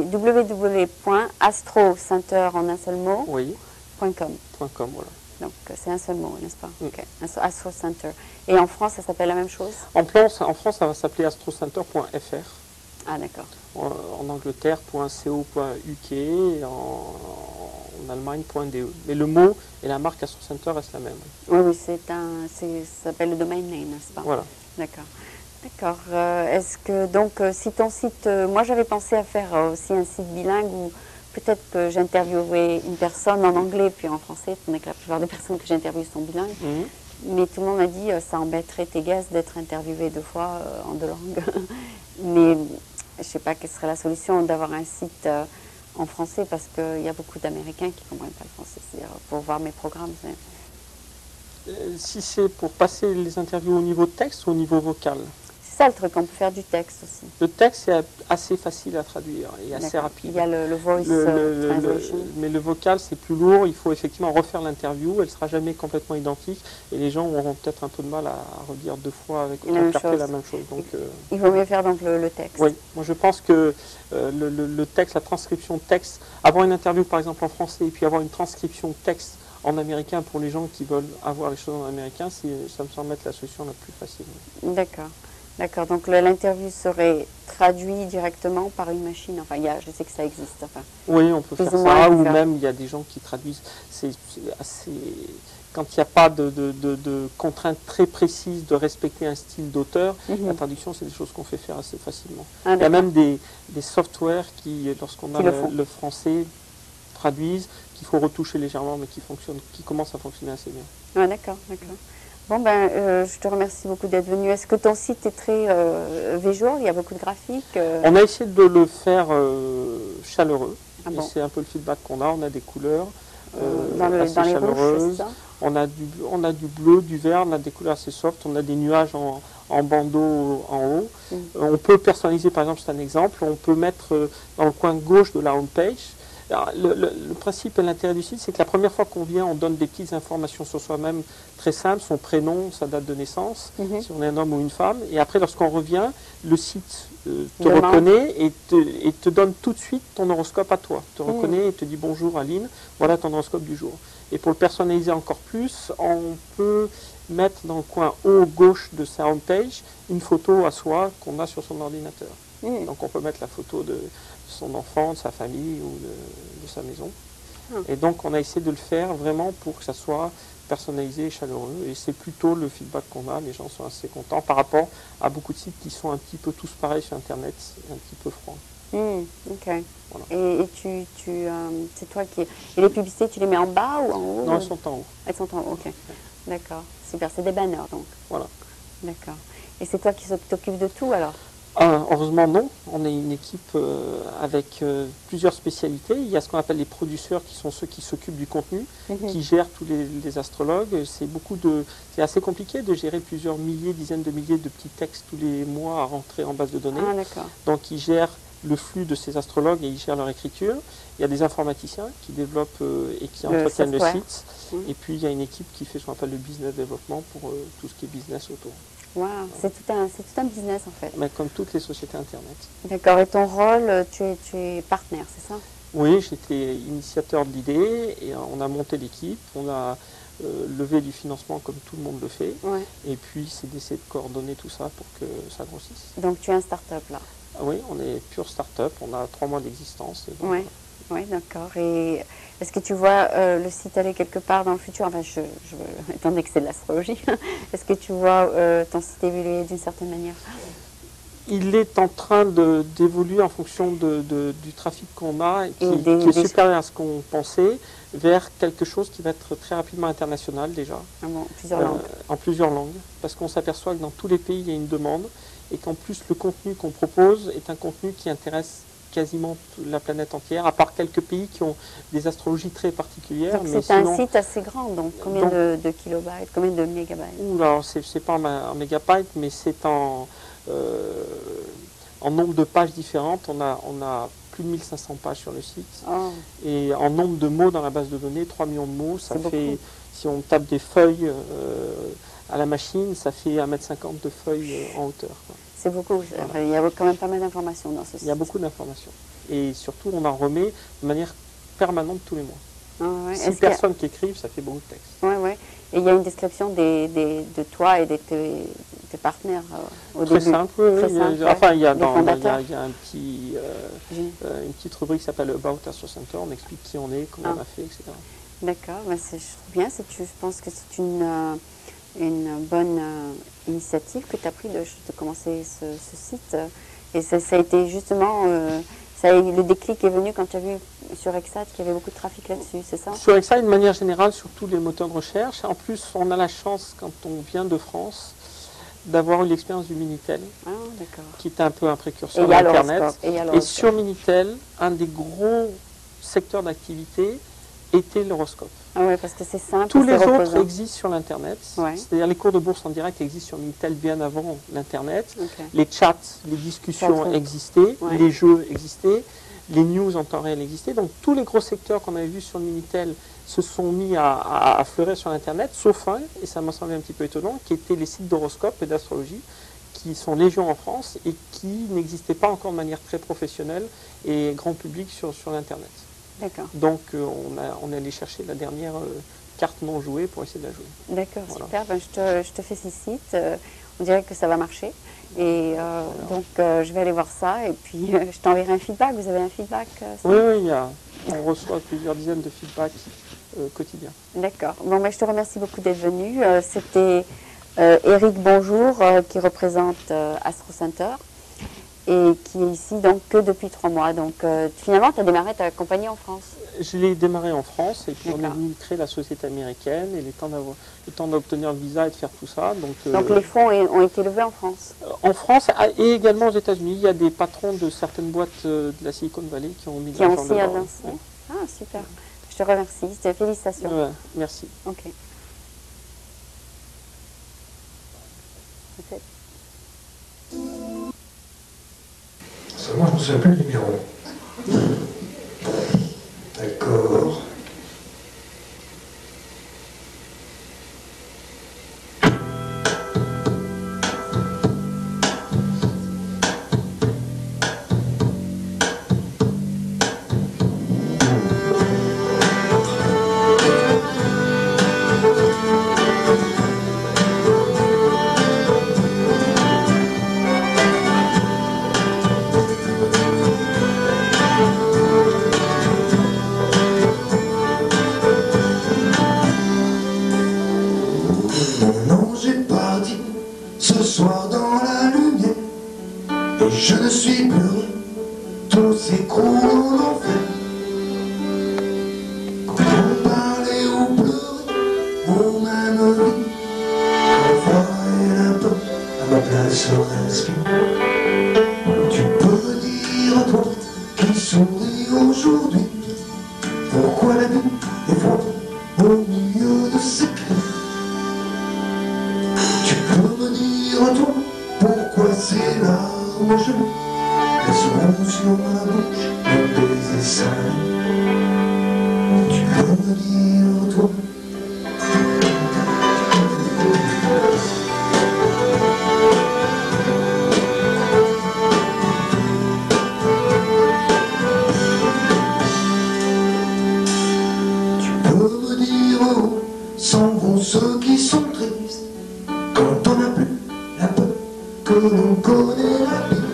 www.astrocenter en un seul mot. Oui. .com. Voilà. Donc c'est un seul mot, n'est-ce pas? Ok. Astrocenter. Et en France, ça s'appelle la même chose? En France, ça va s'appeler astrocenter.fr. Ah, d'accord. En Angleterre, .co.uk, et en Allemagne, .de. Mais le mot et la marque Astrocenter restent la même. Oui, ça s'appelle le domain name, n'est-ce pas? Voilà. D'accord. Est-ce que, donc, si ton site... moi, j'avais pensé à faire aussi un site bilingue où peut-être que j'interviewerais une personne en anglais puis en français, tandis que la plupart des personnes que j'interviewe sont bilingues. Mais tout le monde m'a dit ça embêterait tes guests d'être interviewés 2 fois en 2 langues. Mais je ne sais pas quelle serait la solution d'avoir un site en français parce qu'il y a beaucoup d'Américains qui ne comprennent pas le français. C'est-à-dire pour voir mes programmes. Si c'est pour passer les interviews au niveau texte ou au niveau vocal? C'est ça le truc, on peut faire du texte aussi. Le texte est assez facile à traduire et assez rapide. Il y a le voice translation. Mais le vocal, c'est plus lourd. Il faut effectivement refaire l'interview. Elle ne sera jamais complètement identique. Et les gens auront peut-être un peu de mal à redire deux fois avec la même chose. Donc, il vaut mieux faire donc le texte. Oui, moi je pense que le texte, la transcription texte, avoir une interview par exemple en français et puis avoir une transcription texte en américain pour les gens qui veulent avoir les choses en américain, ça me semble être la solution la plus facile. D'accord. D'accord, donc l'interview serait traduite directement par une machine. Enfin, je sais que ça existe. Enfin, oui, on peut faire ça, ou même il y a des gens qui traduisent. C'est assez. Quand il n'y a pas de contraintes très précises de respecter un style d'auteur, la traduction, c'est des choses qu'on fait faire assez facilement. Il y a même des softwares qui, lorsqu'on a le français, traduisent, qu'il faut retoucher légèrement, mais qui commencent à fonctionner assez bien. Ah, d'accord, d'accord. Bon, je te remercie beaucoup d'être venu. Est-ce que ton site est très visual? Il y a beaucoup de graphiques On a essayé de le faire chaleureux. Ah bon. C'est un peu le feedback qu'on a. On a des couleurs dans assez les chaleureuses. rouges, ça on a du bleu, du vert, on a des couleurs assez soft. On a des nuages en bandeau en haut. On peut personnaliser, par exemple, c'est un exemple, on peut mettre dans le coin gauche de la home page. Alors, le principe et l'intérêt du site, c'est que la première fois qu'on vient, on donne des petites informations sur soi-même très simples, son prénom, sa date de naissance, si on est un homme ou une femme. Et après, lorsqu'on revient, le site te reconnaît et te donne tout de suite ton horoscope à toi. Te reconnaît et te dit bonjour Aline, voilà ton horoscope du jour. Et pour le personnaliser encore plus, on peut mettre dans le coin haut gauche de sa homepage une photo à soi qu'on a sur son ordinateur. Donc on peut mettre la photo de son enfant, de sa famille ou de sa maison. Et donc on a essayé de le faire vraiment pour que ça soit personnalisé et chaleureux. Et c'est plutôt le feedback qu'on a. Les gens sont assez contents par rapport à beaucoup de sites qui sont un petit peu tous pareils sur Internet, un petit peu froids. Ok. Voilà. Et c'est toi qui... Et les publicités, tu les mets en bas ou en haut? Non, elles sont en haut. Elles sont en haut, ok. D'accord. Super. C'est des banners donc. Voilà. D'accord. Et c'est toi qui t'occupes de tout alors? Heureusement non, on est une équipe avec plusieurs spécialités. Il y a ce qu'on appelle les producteurs qui sont ceux qui s'occupent du contenu, qui gèrent tous les astrologues. C'est assez compliqué de gérer plusieurs milliers, dizaines de milliers de petits textes tous les mois à rentrer en base de données. Donc ils gèrent le flux de ces astrologues et ils gèrent leur écriture. Il y a des informaticiens qui développent et qui entretiennent le site. Et puis il y a une équipe qui fait ce qu'on appelle le business développement pour tout ce qui est business autour. Wow, c'est tout un business en fait. Mais comme toutes les sociétés Internet. D'accord, et ton rôle, tu es partenaire, c'est ça? Oui, j'étais initiateur de l'idée et on a monté l'équipe, on a levé du financement comme tout le monde le fait. Et puis c'est d'essayer de coordonner tout ça pour que ça grossisse. Donc tu es un start-up là? Oui, on est pure start-up, on a 3 mois d'existence. Oui, d'accord. Et est-ce que tu vois le site aller quelque part dans le futur? Enfin, étant donné que c'est de l'astrologie, est-ce que tu vois ton site évoluer d'une certaine manière? Il est en train d'évoluer en fonction du trafic qu'on a, qui est supérieur à ce qu'on pensait, vers quelque chose qui va être très rapidement international déjà. Ah bon, plusieurs langues. En plusieurs langues, parce qu'on s'aperçoit que dans tous les pays, il y a une demande, et qu'en plus, le contenu qu'on propose est un contenu qui intéresse quasiment la planète entière, à part quelques pays qui ont des astrologies très particulières. Donc c'est un site assez grand, donc combien de kilobytes, combien de mégabytes? Alors c'est pas en mégabytes, mais c'est en nombre de pages différentes. On a plus de 1500 pages sur le site. Et en nombre de mots dans la base de données, 3 millions de mots, ça fait, si on tape des feuilles à la machine, ça fait 1,50 m de feuilles en hauteur. C'est beaucoup. Il y a quand même pas mal d'informations dans ce site. Il y a beaucoup d'informations. Et surtout, on en remet de manière permanente tous les mois. 6 personnes qui écrivent, ça fait beaucoup de texte. Oui. Et il y a une description de toi et de tes partenaires au début. Très simple, oui. Enfin, il y a une petite rubrique qui s'appelle About Astro Center. On explique qui on est, comment on a fait, etc. D'accord. Je trouve bien. Je pense que c'est une bonne initiative que tu as pris de commencer ce site. Et ça a été justement, le déclic est venu quand tu as vu sur Exat qu'il y avait beaucoup de trafic là-dessus, c'est ça? Sur Exat, de manière générale, sur tous les moteurs de recherche. En plus, on a la chance, quand on vient de France, d'avoir eu l'expérience du Minitel, qui était un peu un précurseur d'Internet. Et sur Minitel, un des gros secteurs d'activité était l'horoscope. Ah ouais, parce que c'est simple. Tous les autres existent sur l'Internet. Ouais. C'est-à-dire les cours de bourse en direct existent sur Minitel bien avant l'Internet. Okay. Les chats, les discussions existaient, ouais. les jeux existaient, les news en temps réel existaient. Donc tous les gros secteurs qu'on avait vus sur le Minitel se sont mis à fleurir sur l'Internet, sauf un, et ça m'a semblé un petit peu étonnant, qui étaient les sites d'horoscope et d'astrologie, qui sont légion en France et qui n'existaient pas encore de manière très professionnelle et grand public sur l'Internet. D'accord. Donc on est allé chercher la dernière carte non jouée pour essayer de la jouer. D'accord, voilà. Super. Ben, je te félicite. On dirait que ça va marcher. Et voilà. Donc je vais aller voir ça et puis je t'enverrai un feedback. Vous avez un feedback Oui, on reçoit plusieurs dizaines de feedbacks quotidiens. D'accord. Bon, ben, je te remercie beaucoup d'être venu. C'était Éric Bonjour qui représente Astro Center et qui est ici donc que depuis 3 mois. Donc finalement, tu as démarré ta compagnie en France. Je l'ai démarré en France et puis on est venu créer la société américaine et le temps d'obtenir le visa et de faire tout ça. Donc les fonds ont été levés en France. En France et également aux États-Unis. Il y a des patrons de certaines boîtes de la Silicon Valley qui ont mis de l'argent dedans. Ouais. Ah, super. Je te remercie. Félicitations. Ouais, merci. Ok. Seulement, je ne me souviens plus le numéro. D'accord. Je ne suis plus rien, tout s'écroule en enfer. Quand on parlait ou pleurait, ou même rit, parfois elle un peu à ma place respire. Tu peux me dire, toi, qui souris aujourd'hui, pourquoi la vie est froide au milieu de ces cris. Tu peux me dire, toi, pourquoi c'est là mon genou, laisse-moi sur ma bouche, mon baiser salé. Tu peux me dire, toi, tu peux me dire, oh, s'en vont ceux qui sont tristes, quand on n'a plus la peur que l'on connaît la piste.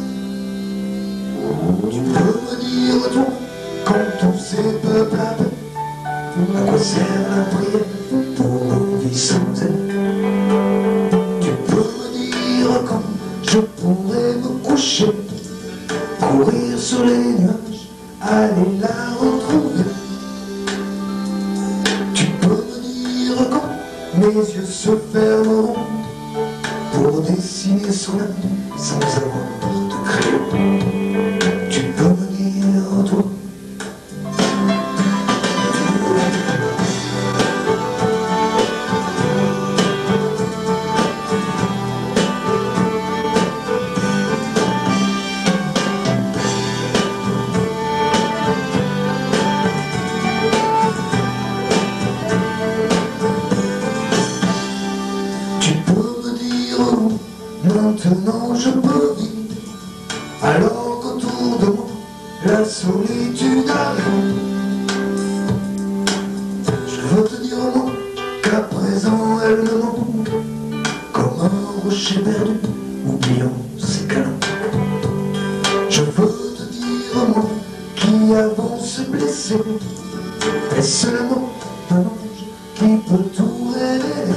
Tu peux me dire, toi, quand tous ces peuples appellent, à quoi sert la prière pour nos vies sans elle. Tu peux me dire quand je pourrais me coucher, courir sur les nuages, aller la retrouver. Tu peux me dire quand mes yeux se fermeront pour dessiner son âme sans avoir de crayon. Tu peux me dire, toi, tu peux me dire, maintenant je peux vivre, alors qu'autour de moi la solitude arrive. Je veux te dire moi qu'à présent elle me manque, comme un rocher perdu, oubliant ses câlins. Je veux te dire moi qui avance blessé, est-ce le mot d'un ange qui peut tout révéler?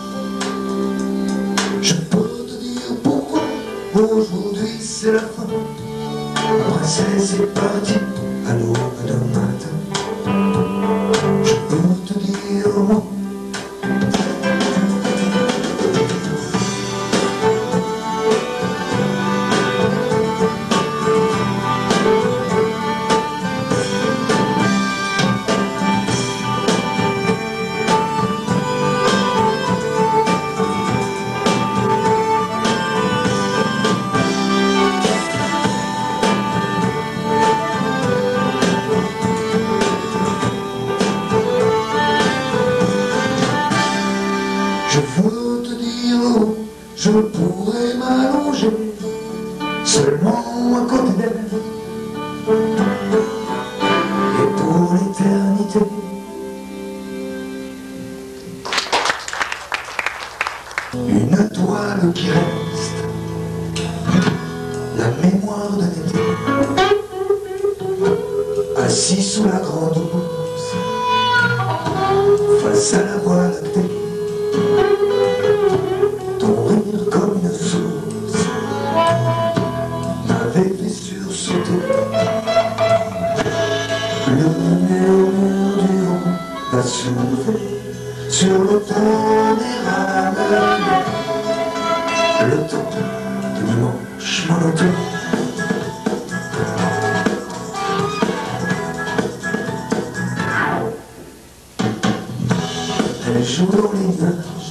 Je peux te dire pourquoi aujourd'hui c'est la fin. Après c'est parti, à l'aube d'un matin. Je peux te dire moi, je pourrais m'allonger seulement à côté d'elle. Et pour l'éternité, une toile qui reste, la mémoire d'un été, assis sous la grande bourse, face à la voie lactée, ton rire comme une source m'avait fait sursauter. Le murmure du vent m'a soulevé sur l'automne et ramené le temps de dimanche monotone. Elle joue dans les nuages,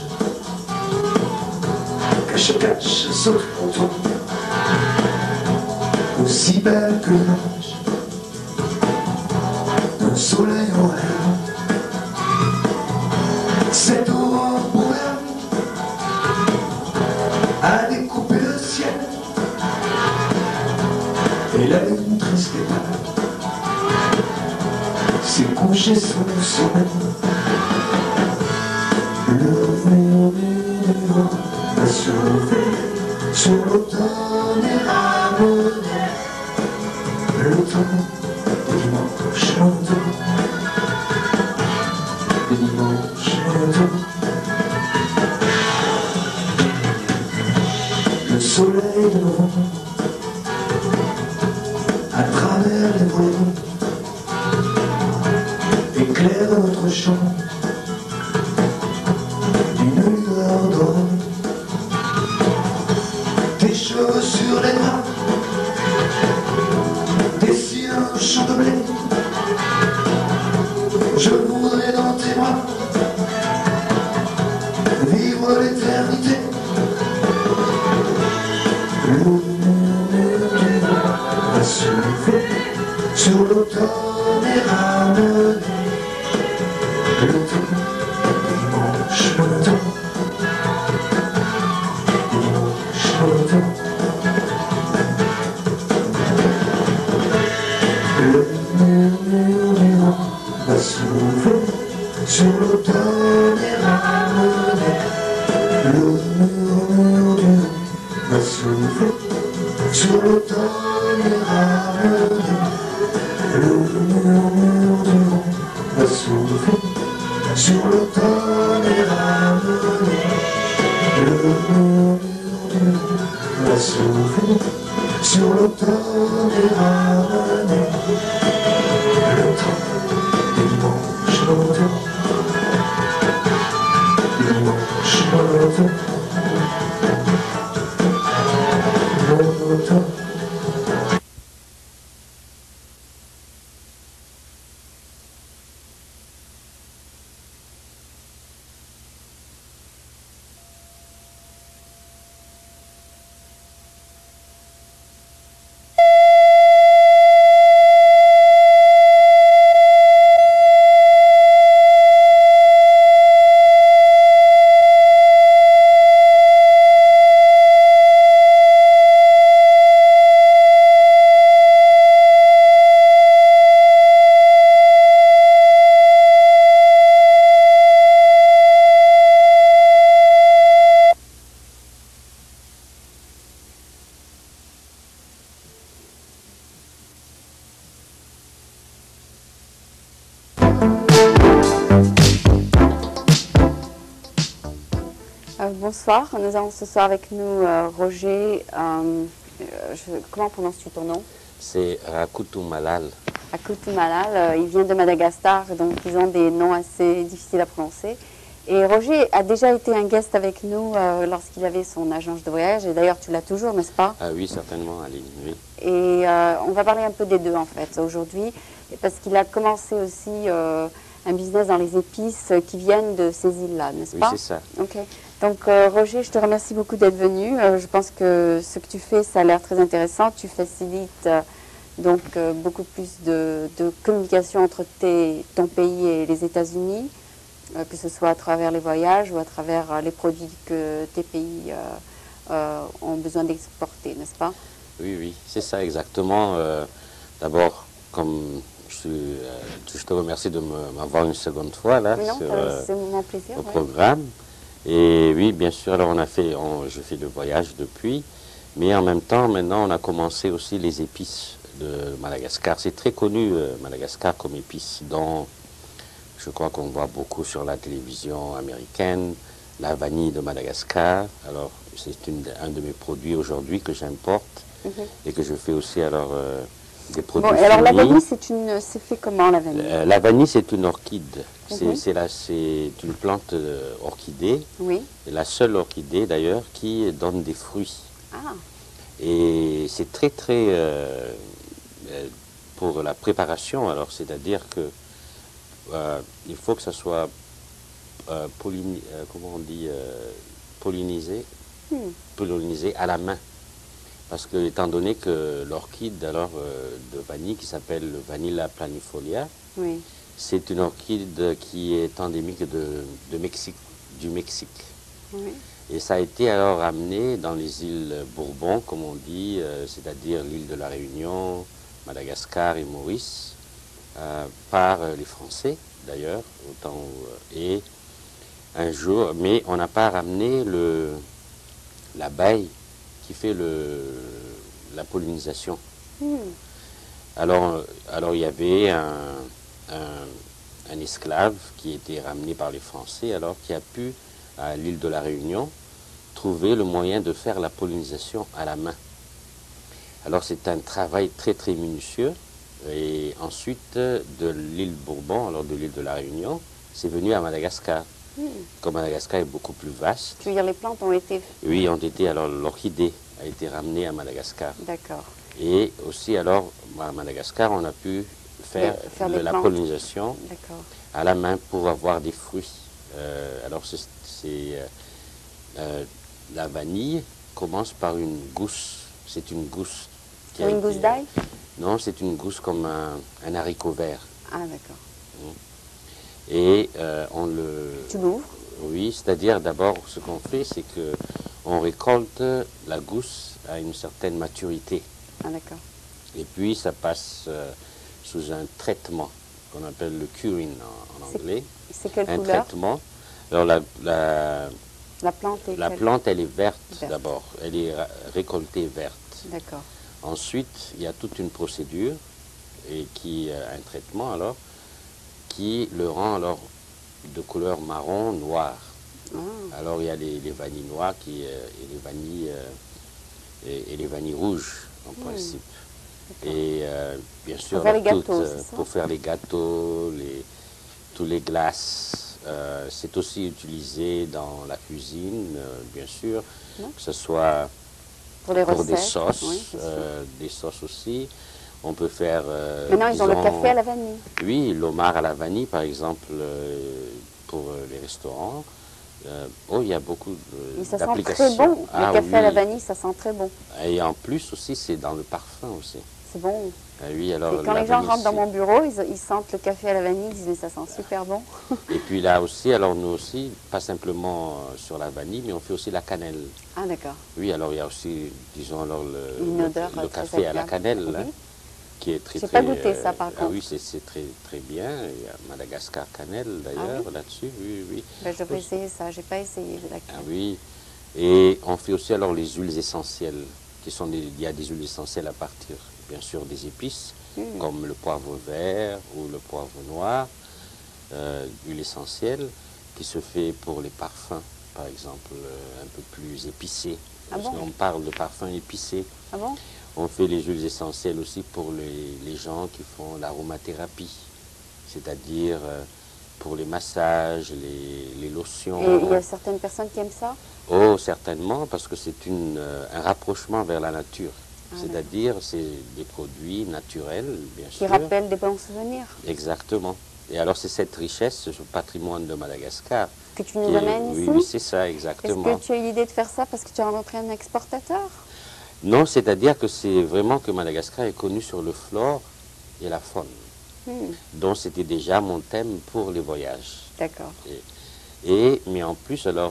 cache-cache saute pour toi, aussi belle que l'image d'un soleil en rayon. Cette aurore boréale a découpé le ciel, et la lune triste et pâle s'est couchée sous le sommeil. Le murmure du vent m'a soulevé sur l'automne et ramené le temps des dimanches monotones, des dimanches monotones. Le soleil de novembre, à travers les volets, éclaire notre chambre d'une lueur dorée. Tes cheveux sur les draps, tes siens champs de blé, je voudrais dans tes bras vivre l'éternité. Le murmure du vent m'a soulevé sur l'automne et ramené le temps des dimanches monotones, des dimanches monotones. Le murmure du vent m'a soulevé sur l'automne et ramené. Le murmure du vent m'a soulevé sur l'automne et ramené. Le murmure du vent m'a soulevé sur l'automne et ramené. Le murmure du vent m'a soulevé sur l'automne et ramené le temps des dimanches monotones, des dimanches monotones, monotones. Bonsoir, nous avons ce soir avec nous Roger. Comment prononces-tu ton nom? C'est Rakutu Malal. Rakutu Malal, il vient de Madagascar, donc ils ont des noms assez difficiles à prononcer. Et Roger a déjà été un guest avec nous lorsqu'il avait son agence de voyage, et d'ailleurs tu l'as toujours, n'est-ce pas? Ah oui, certainement, Aline, oui. Et on va parler un peu des deux en fait aujourd'hui, parce qu'il a commencé aussi un business dans les épices qui viennent de ces îles-là, n'est-ce pas? Oui, c'est ça. Ok. Donc Roger, je te remercie beaucoup d'être venu. Je pense que ce que tu fais, ça a l'air très intéressant. Tu facilites donc beaucoup plus de communication entre ton pays et les États-Unis, que ce soit à travers les voyages ou à travers les produits que tes pays ont besoin d'exporter, n'est-ce pas? Oui, oui, c'est ça exactement. D'abord, comme je te remercie de m'avoir une seconde fois là c'est mon plaisir, au programme. Et oui, bien sûr, alors je fais le voyage depuis, mais en même temps, maintenant, on a commencé aussi les épices de Madagascar. C'est très connu, Madagascar, comme épice, dont je crois qu'on voit beaucoup sur la télévision américaine, la vanille de Madagascar. Alors, c'est un de mes produits aujourd'hui que j'importe et que je fais aussi alors des produits finis. Alors la vanille, c'est fait comment la vanille? La vanille, c'est une orchide. C'est une plante orchidée. Oui. La seule orchidée d'ailleurs qui donne des fruits. Ah. Et c'est très pour la préparation. Alors, c'est-à-dire que il faut que ça soit comment on dit, pollinisé à la main. Parce que, étant donné que l'orchide de vanille, qui s'appelle le Vanilla planifolia, oui. C'est une orchide qui est endémique du Mexique. Oui. Et ça a été alors amené dans les îles Bourbon, comme on dit, c'est-à-dire l'île de la Réunion, Madagascar et Maurice, par les Français d'ailleurs, et un jour, mais on n'a pas ramené l'abeille qui fait la pollinisation. Alors il y avait un esclave qui était ramené par les Français, alors qui a pu, à l'île de la Réunion, trouver le moyen de faire la pollinisation à la main. Alors c'est un travail très minutieux, et ensuite de l'île Bourbon, alors de l'île de la Réunion, c'est venu à Madagascar. Comme Madagascar est beaucoup plus vaste. Tu veux dire les plantes ont été... Oui, alors l'orchidée a été ramenée à Madagascar. D'accord. Et aussi alors à Madagascar, on a pu faire la pollinisation à la main pour avoir des fruits. Alors la vanille commence par une gousse. C'est une gousse. Une gousse d'ail? Non, c'est une gousse comme un haricot vert. Ah, d'accord. Et Tu l'ouvres? Oui, c'est-à-dire d'abord ce qu'on fait, c'est que on récolte la gousse à une certaine maturité. Ah, d'accord. Et puis ça passe sous un traitement qu'on appelle le curing en anglais. C'est quelle couleur? Un traitement. Alors la plante elle est verte d'abord. Elle est récoltée verte. D'accord. Ensuite, il y a toute une procédure et un traitement alors qui le rend alors de couleur marron noir. Alors il y a les vanilles noires et les vanilles rouges en principe. Et bien sûr pour faire les gâteaux, tous les glaces, c'est aussi utilisé dans la cuisine, bien sûr, que ce soit pour des sauces, des sauces aussi. On peut faire... Maintenant, ils ont le café à la vanille. Oui, l'homard à la vanille, par exemple, pour les restaurants. Il y a beaucoup d'applications. Ça sent très bon. Le café à la vanille, ça sent très bon. Et en plus aussi, c'est dans le parfum aussi. C'est bon. Oui, alors, et quand les gens rentrent dans mon bureau, ils sentent le café à la vanille, ils disent mais ça sent super bon. Et puis là aussi, alors nous aussi, pas simplement sur la vanille, mais on fait aussi la cannelle. Ah, d'accord. Oui, alors il y a aussi, disons, alors une odeur le café à la cannelle. Oui. Hein, qui est très, j'ai pas goûté ça par contre. Oui, c'est très bien. Il y a Madagascar cannelle d'ailleurs là-dessus. Oui. Ben, je devrais essayer ça. J'ai pas essayé la cannelle. Oui. Et on fait aussi alors les huiles essentielles, il y a des huiles essentielles à partir, bien sûr, des épices, comme le poivre vert ou le poivre noir, huile essentielle qui se fait pour les parfums, par exemple, un peu plus épicés. Parce qu'on parle de parfums épicés. Ah bon? On fait les huiles essentielles aussi pour les gens qui font l'aromathérapie, c'est-à-dire pour les massages, les lotions. Et il y a certaines personnes qui aiment ça? Oh, certainement, parce que c'est un rapprochement vers la nature. C'est-à-dire, c'est des produits naturels, bien sûr. Qui rappellent des bons souvenirs. Exactement. Et alors, c'est cette richesse, ce patrimoine de Madagascar. Que tu nous amènes ici? Oui, c'est ça, exactement. Est-ce que tu as eu l'idée de faire ça parce que tu as rencontré un exportateur? Non, c'est-à-dire que c'est vraiment que Madagascar est connu sur le flore et la faune. Donc, c'était déjà mon thème pour les voyages. D'accord. Mais en plus, alors,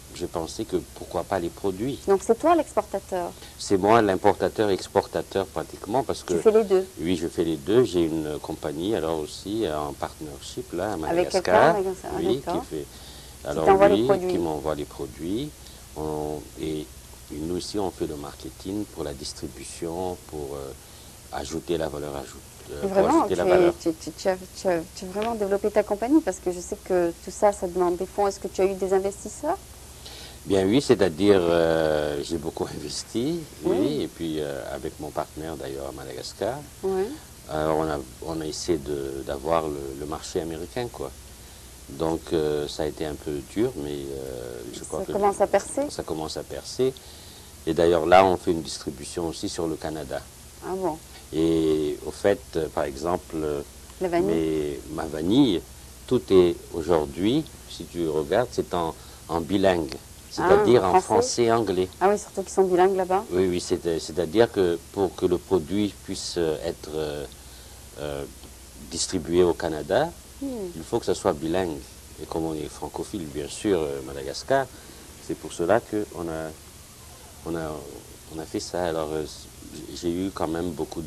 j'ai pensé que pourquoi pas les produits. Donc c'est toi l'exportateur? C'est moi l'importateur-exportateur pratiquement parce que... Tu fais les deux? Oui, je fais les deux. J'ai une compagnie alors aussi en partnership là à Madagascar. Avec quelqu'un? Oui, qui fait... Alors qui m'envoie les produits. Et nous aussi on fait le marketing pour la distribution, pour ajouter la valeur ajoutée. Vraiment, tu as vraiment développé ta compagnie parce que je sais que tout ça, ça demande des fonds. Est-ce que tu as eu des investisseurs? Bien oui, c'est-à-dire j'ai beaucoup investi, oui, et puis avec mon partenaire d'ailleurs à Madagascar. Oui. Alors on a essayé d'avoir le marché américain, quoi. Donc ça a été un peu dur, mais je crois que... Ça commence à percer? Ça commence à percer. Et d'ailleurs là, on fait une distribution aussi sur le Canada. Ah bon? Et au fait, par exemple, la vanille. Ma vanille, tout est aujourd'hui, si tu regardes, c'est en bilingue, c'est-à-dire en français et anglais. Ah oui, surtout qu'ils sont bilingues là-bas. Oui, oui, c'est-à-dire que pour que le produit puisse être distribué au Canada, il faut que ça soit bilingue. Et comme on est francophile, bien sûr, Madagascar, c'est pour cela qu'on a fait ça. Alors, j'ai eu quand même beaucoup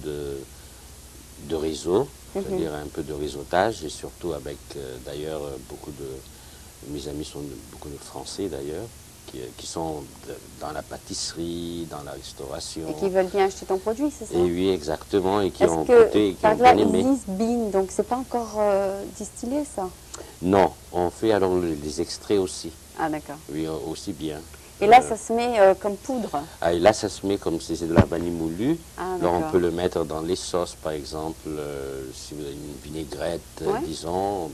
de réseaux, c'est-à-dire un peu de réseautage, et surtout avec, d'ailleurs, beaucoup de... Mes amis sont beaucoup de Français, d'ailleurs, qui sont dans la pâtisserie, dans la restauration. Et qui veulent bien acheter ton produit, c'est ça? Et oui, exactement, et qui ont goûté, et qui ont bien aimé. Ils disent bean, donc c'est pas encore distillé, ça? Non, on fait alors les extraits aussi. Ah d'accord. Oui, aussi bien. Et là, ça se met comme poudre? Ah, et là, ça se met comme si c'est de la vanille moulue. Ah, alors, on peut le mettre dans les sauces, par exemple, si vous avez une vinaigrette, disons,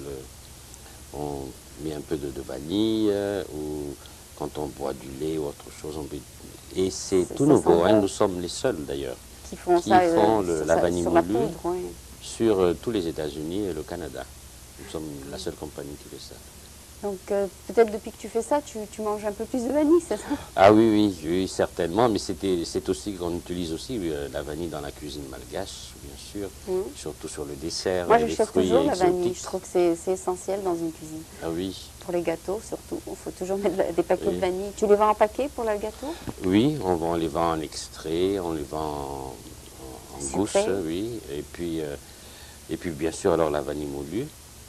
on met un peu de vanille, ou quand on boit du lait ou autre chose. Et c'est tout nouveau, hein, nous sommes les seuls d'ailleurs qui font la vanille moulue sur tous les États-Unis et le Canada. Nous sommes la seule compagnie qui fait ça. Donc peut-être depuis que tu fais ça, tu manges un peu plus de vanille, c'est ça? Ah oui, certainement, mais c'est aussi qu'on utilise aussi la vanille dans la cuisine malgache, bien sûr, surtout sur le dessert. Moi, je cherche toujours la vanille, je trouve que c'est essentiel dans une cuisine. Ah oui. Pour les gâteaux, surtout, il faut toujours mettre des paquets de vanille. Tu les vends en paquet pour le gâteau? Oui, on les vend en extrait, on les vend en gousse, oui, et puis bien sûr alors la vanille moulue.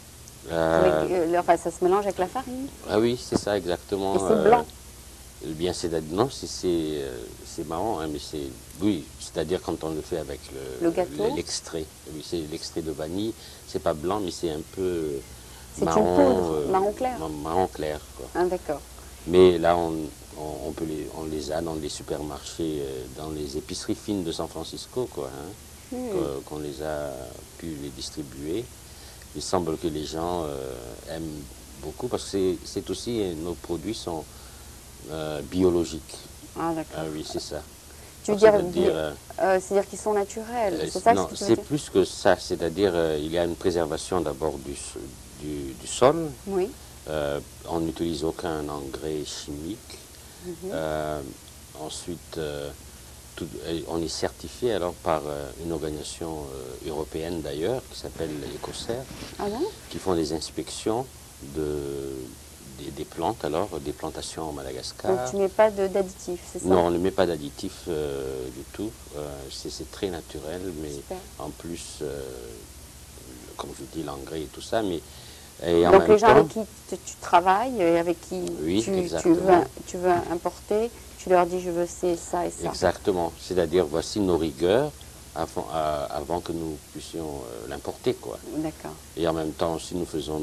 Enfin, ça se mélange avec la farine. Ah oui, c'est ça, exactement. Et c'est blanc. Bien, non, c'est marrant, hein, mais c'est-à-dire quand on le fait avec l'extrait. Oui, c'est l'extrait de vanille. C'est pas blanc, mais c'est un peu marron. C'est une poudre, marron clair. Marron clair, quoi. Ah, d'accord. Mais là, on les a dans les supermarchés, dans les épiceries fines de San Francisco, quoi, hein, qu'on les a pu les distribuer. Il semble que les gens aiment beaucoup parce que c'est aussi, nos produits sont biologiques. Ah d'accord. Ah oui, c'est ça. Tu veux c'est-à-dire qu'ils sont naturels, c'est ça? Non, c'est plus que ça, c'est-à-dire il y a une préservation d'abord du sol. Oui. On n'utilise aucun engrais chimique. Ensuite, on est certifié alors par une organisation européenne d'ailleurs qui s'appelle Ecocer, qui font des inspections des plantes, alors des plantations en Madagascar. Donc tu ne mets pas d'additifs, c'est ça? Non, on ne met pas d'additifs du tout. C'est très naturel, mais en plus, comme je dis, l'engrais et tout ça. Mais, donc les gens avec qui tu travailles, avec qui tu veux importer, tu leur dis je veux ça et ça. Exactement, c'est-à-dire voici nos rigueurs avant que nous puissions l'importer, quoi. D'accord. Et en même temps aussi nous faisons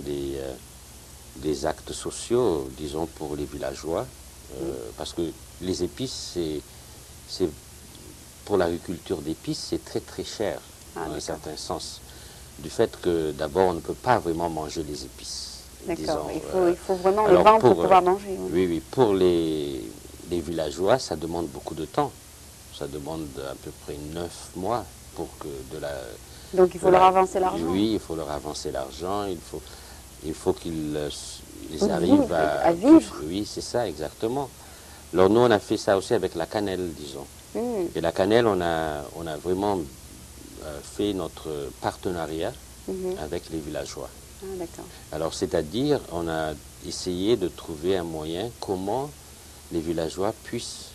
des actes sociaux, disons pour les villageois, parce que les épices, c'est pour l'agriculture d'épices, c'est très très cher, dans un certain sens, du fait que d'abord on ne peut pas vraiment manger les épices. D'accord, il faut vraiment les vendre pour pouvoir manger. Oui, pour les villageois, ça demande beaucoup de temps. Ça demande à peu près 9 mois pour que Donc il faut leur avancer l'argent. Oui, il faut leur avancer l'argent, il faut qu'ils arrivent à vivre. Oui, c'est ça, exactement. Alors nous, on a fait ça aussi avec la cannelle, disons. Et la cannelle, on a vraiment fait notre partenariat avec les villageois. Ah, d'accord. Alors, c'est-à-dire, on a essayé de trouver un moyen comment les villageois puissent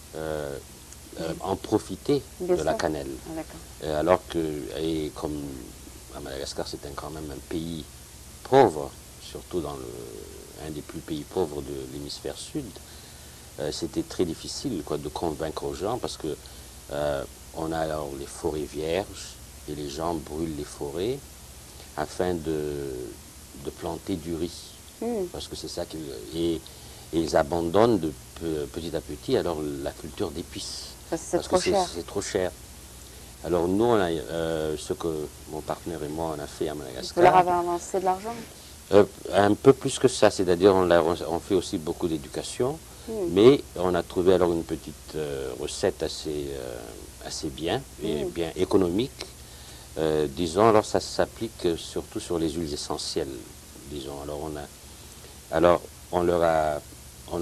en profiter de la cannelle. Ah, d'accord. Alors que, et comme à Madagascar, c'est quand même un pays pauvre, surtout dans un des plus pays pauvres de l'hémisphère sud, c'était très difficile quoi, de convaincre aux gens parce que on a alors les forêts vierges et les gens brûlent les forêts afin de planter du riz. Parce que c'est ça qu'ils... Et ils abandonnent petit à petit alors la culture d'épices. Parce que c'est trop cher. Alors nous, on a, ce que mon partenaire et moi, on a fait à Madagascar... Vous leur avez avancé de l'argent? Un peu plus que ça, c'est-à-dire on fait aussi beaucoup d'éducation, mais on a trouvé alors une petite recette assez bien, et bien économique. Disons, alors ça s'applique surtout sur les huiles essentielles, disons. Alors on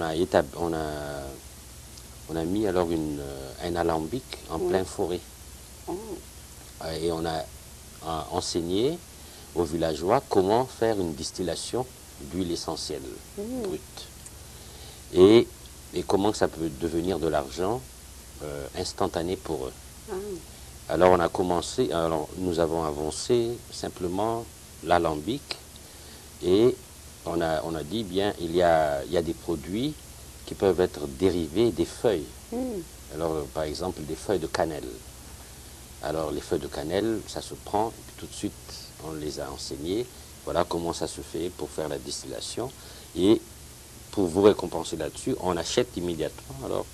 a mis alors un alambic en pleine forêt. Et on a enseigné aux villageois comment faire une distillation d'huile essentielle brute. Et comment ça peut devenir de l'argent instantané pour eux. Alors on a commencé, alors nous avons avancé simplement l'alambic et on a dit bien il y a des produits qui peuvent être dérivés des feuilles. Alors par exemple des feuilles de cannelle. Alors les feuilles de cannelle, ça se prend, et puis tout de suite on les a enseignées. Voilà comment ça se fait pour faire la distillation. Et pour vous récompenser là-dessus, on achète immédiatement alors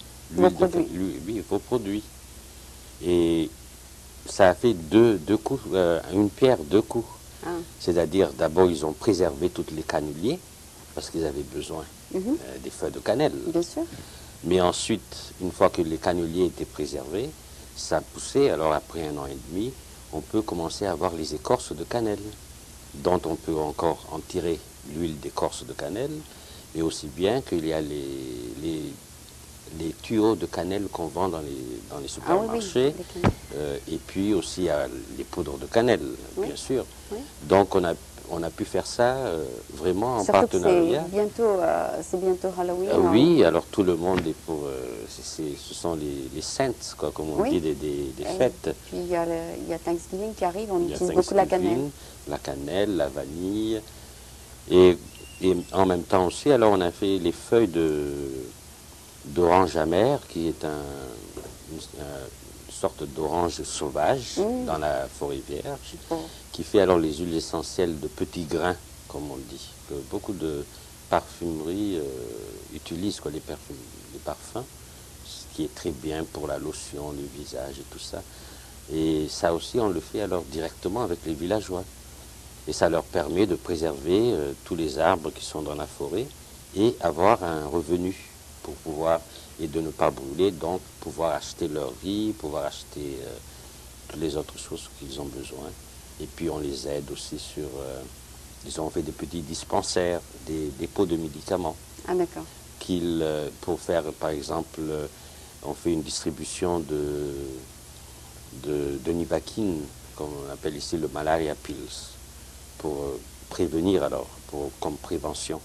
vos produits. Et ça a fait deux coups, une pierre, deux coups. C'est-à-dire, d'abord, ils ont préservé tous les canneliers, parce qu'ils avaient besoin des feuilles de cannelle. Bien sûr. Mais ensuite, une fois que les canneliers étaient préservés, ça a poussé, alors après 1 an et demi, on peut commencer à avoir les écorces de cannelle, dont on peut encore en tirer l'huile d'écorce de cannelle, mais aussi bien qu'il y a les tuyaux de cannelle qu'on vend dans les supermarchés, et puis aussi les poudres de cannelle, bien sûr. Donc on a pu faire ça vraiment en partenariat. C'est bientôt Halloween. Oui, alors tout le monde est pour... ce sont les saints, quoi, comme on dit, des fêtes. Puis il y a Thanksgiving qui arrive, on utilise beaucoup la cannelle. La cannelle, la vanille. Et en même temps aussi, alors on a fait les feuilles d'orange amère, qui est une sorte d'orange sauvage dans la forêt vierge, qui fait alors les huiles essentielles de petits grains, comme on dit, que beaucoup de parfumeries utilisent, quoi, les parfums, ce qui est très bien pour la lotion, le visage et tout ça. Et ça aussi, on le fait alors directement avec les villageois. Et ça leur permet de préserver tous les arbres qui sont dans la forêt et avoir un revenu pour pouvoir, et de ne pas brûler, donc pouvoir acheter leur riz, pouvoir acheter toutes les autres choses qu'ils ont besoin. Et puis on les aide aussi sur, disons, on fait des petits dispensaires, des dépôts de médicaments. Ah d'accord. Pour faire, par exemple, on fait une distribution de Nivaquine, comme on appelle ici le malaria pills, pour prévenir alors, comme prévention.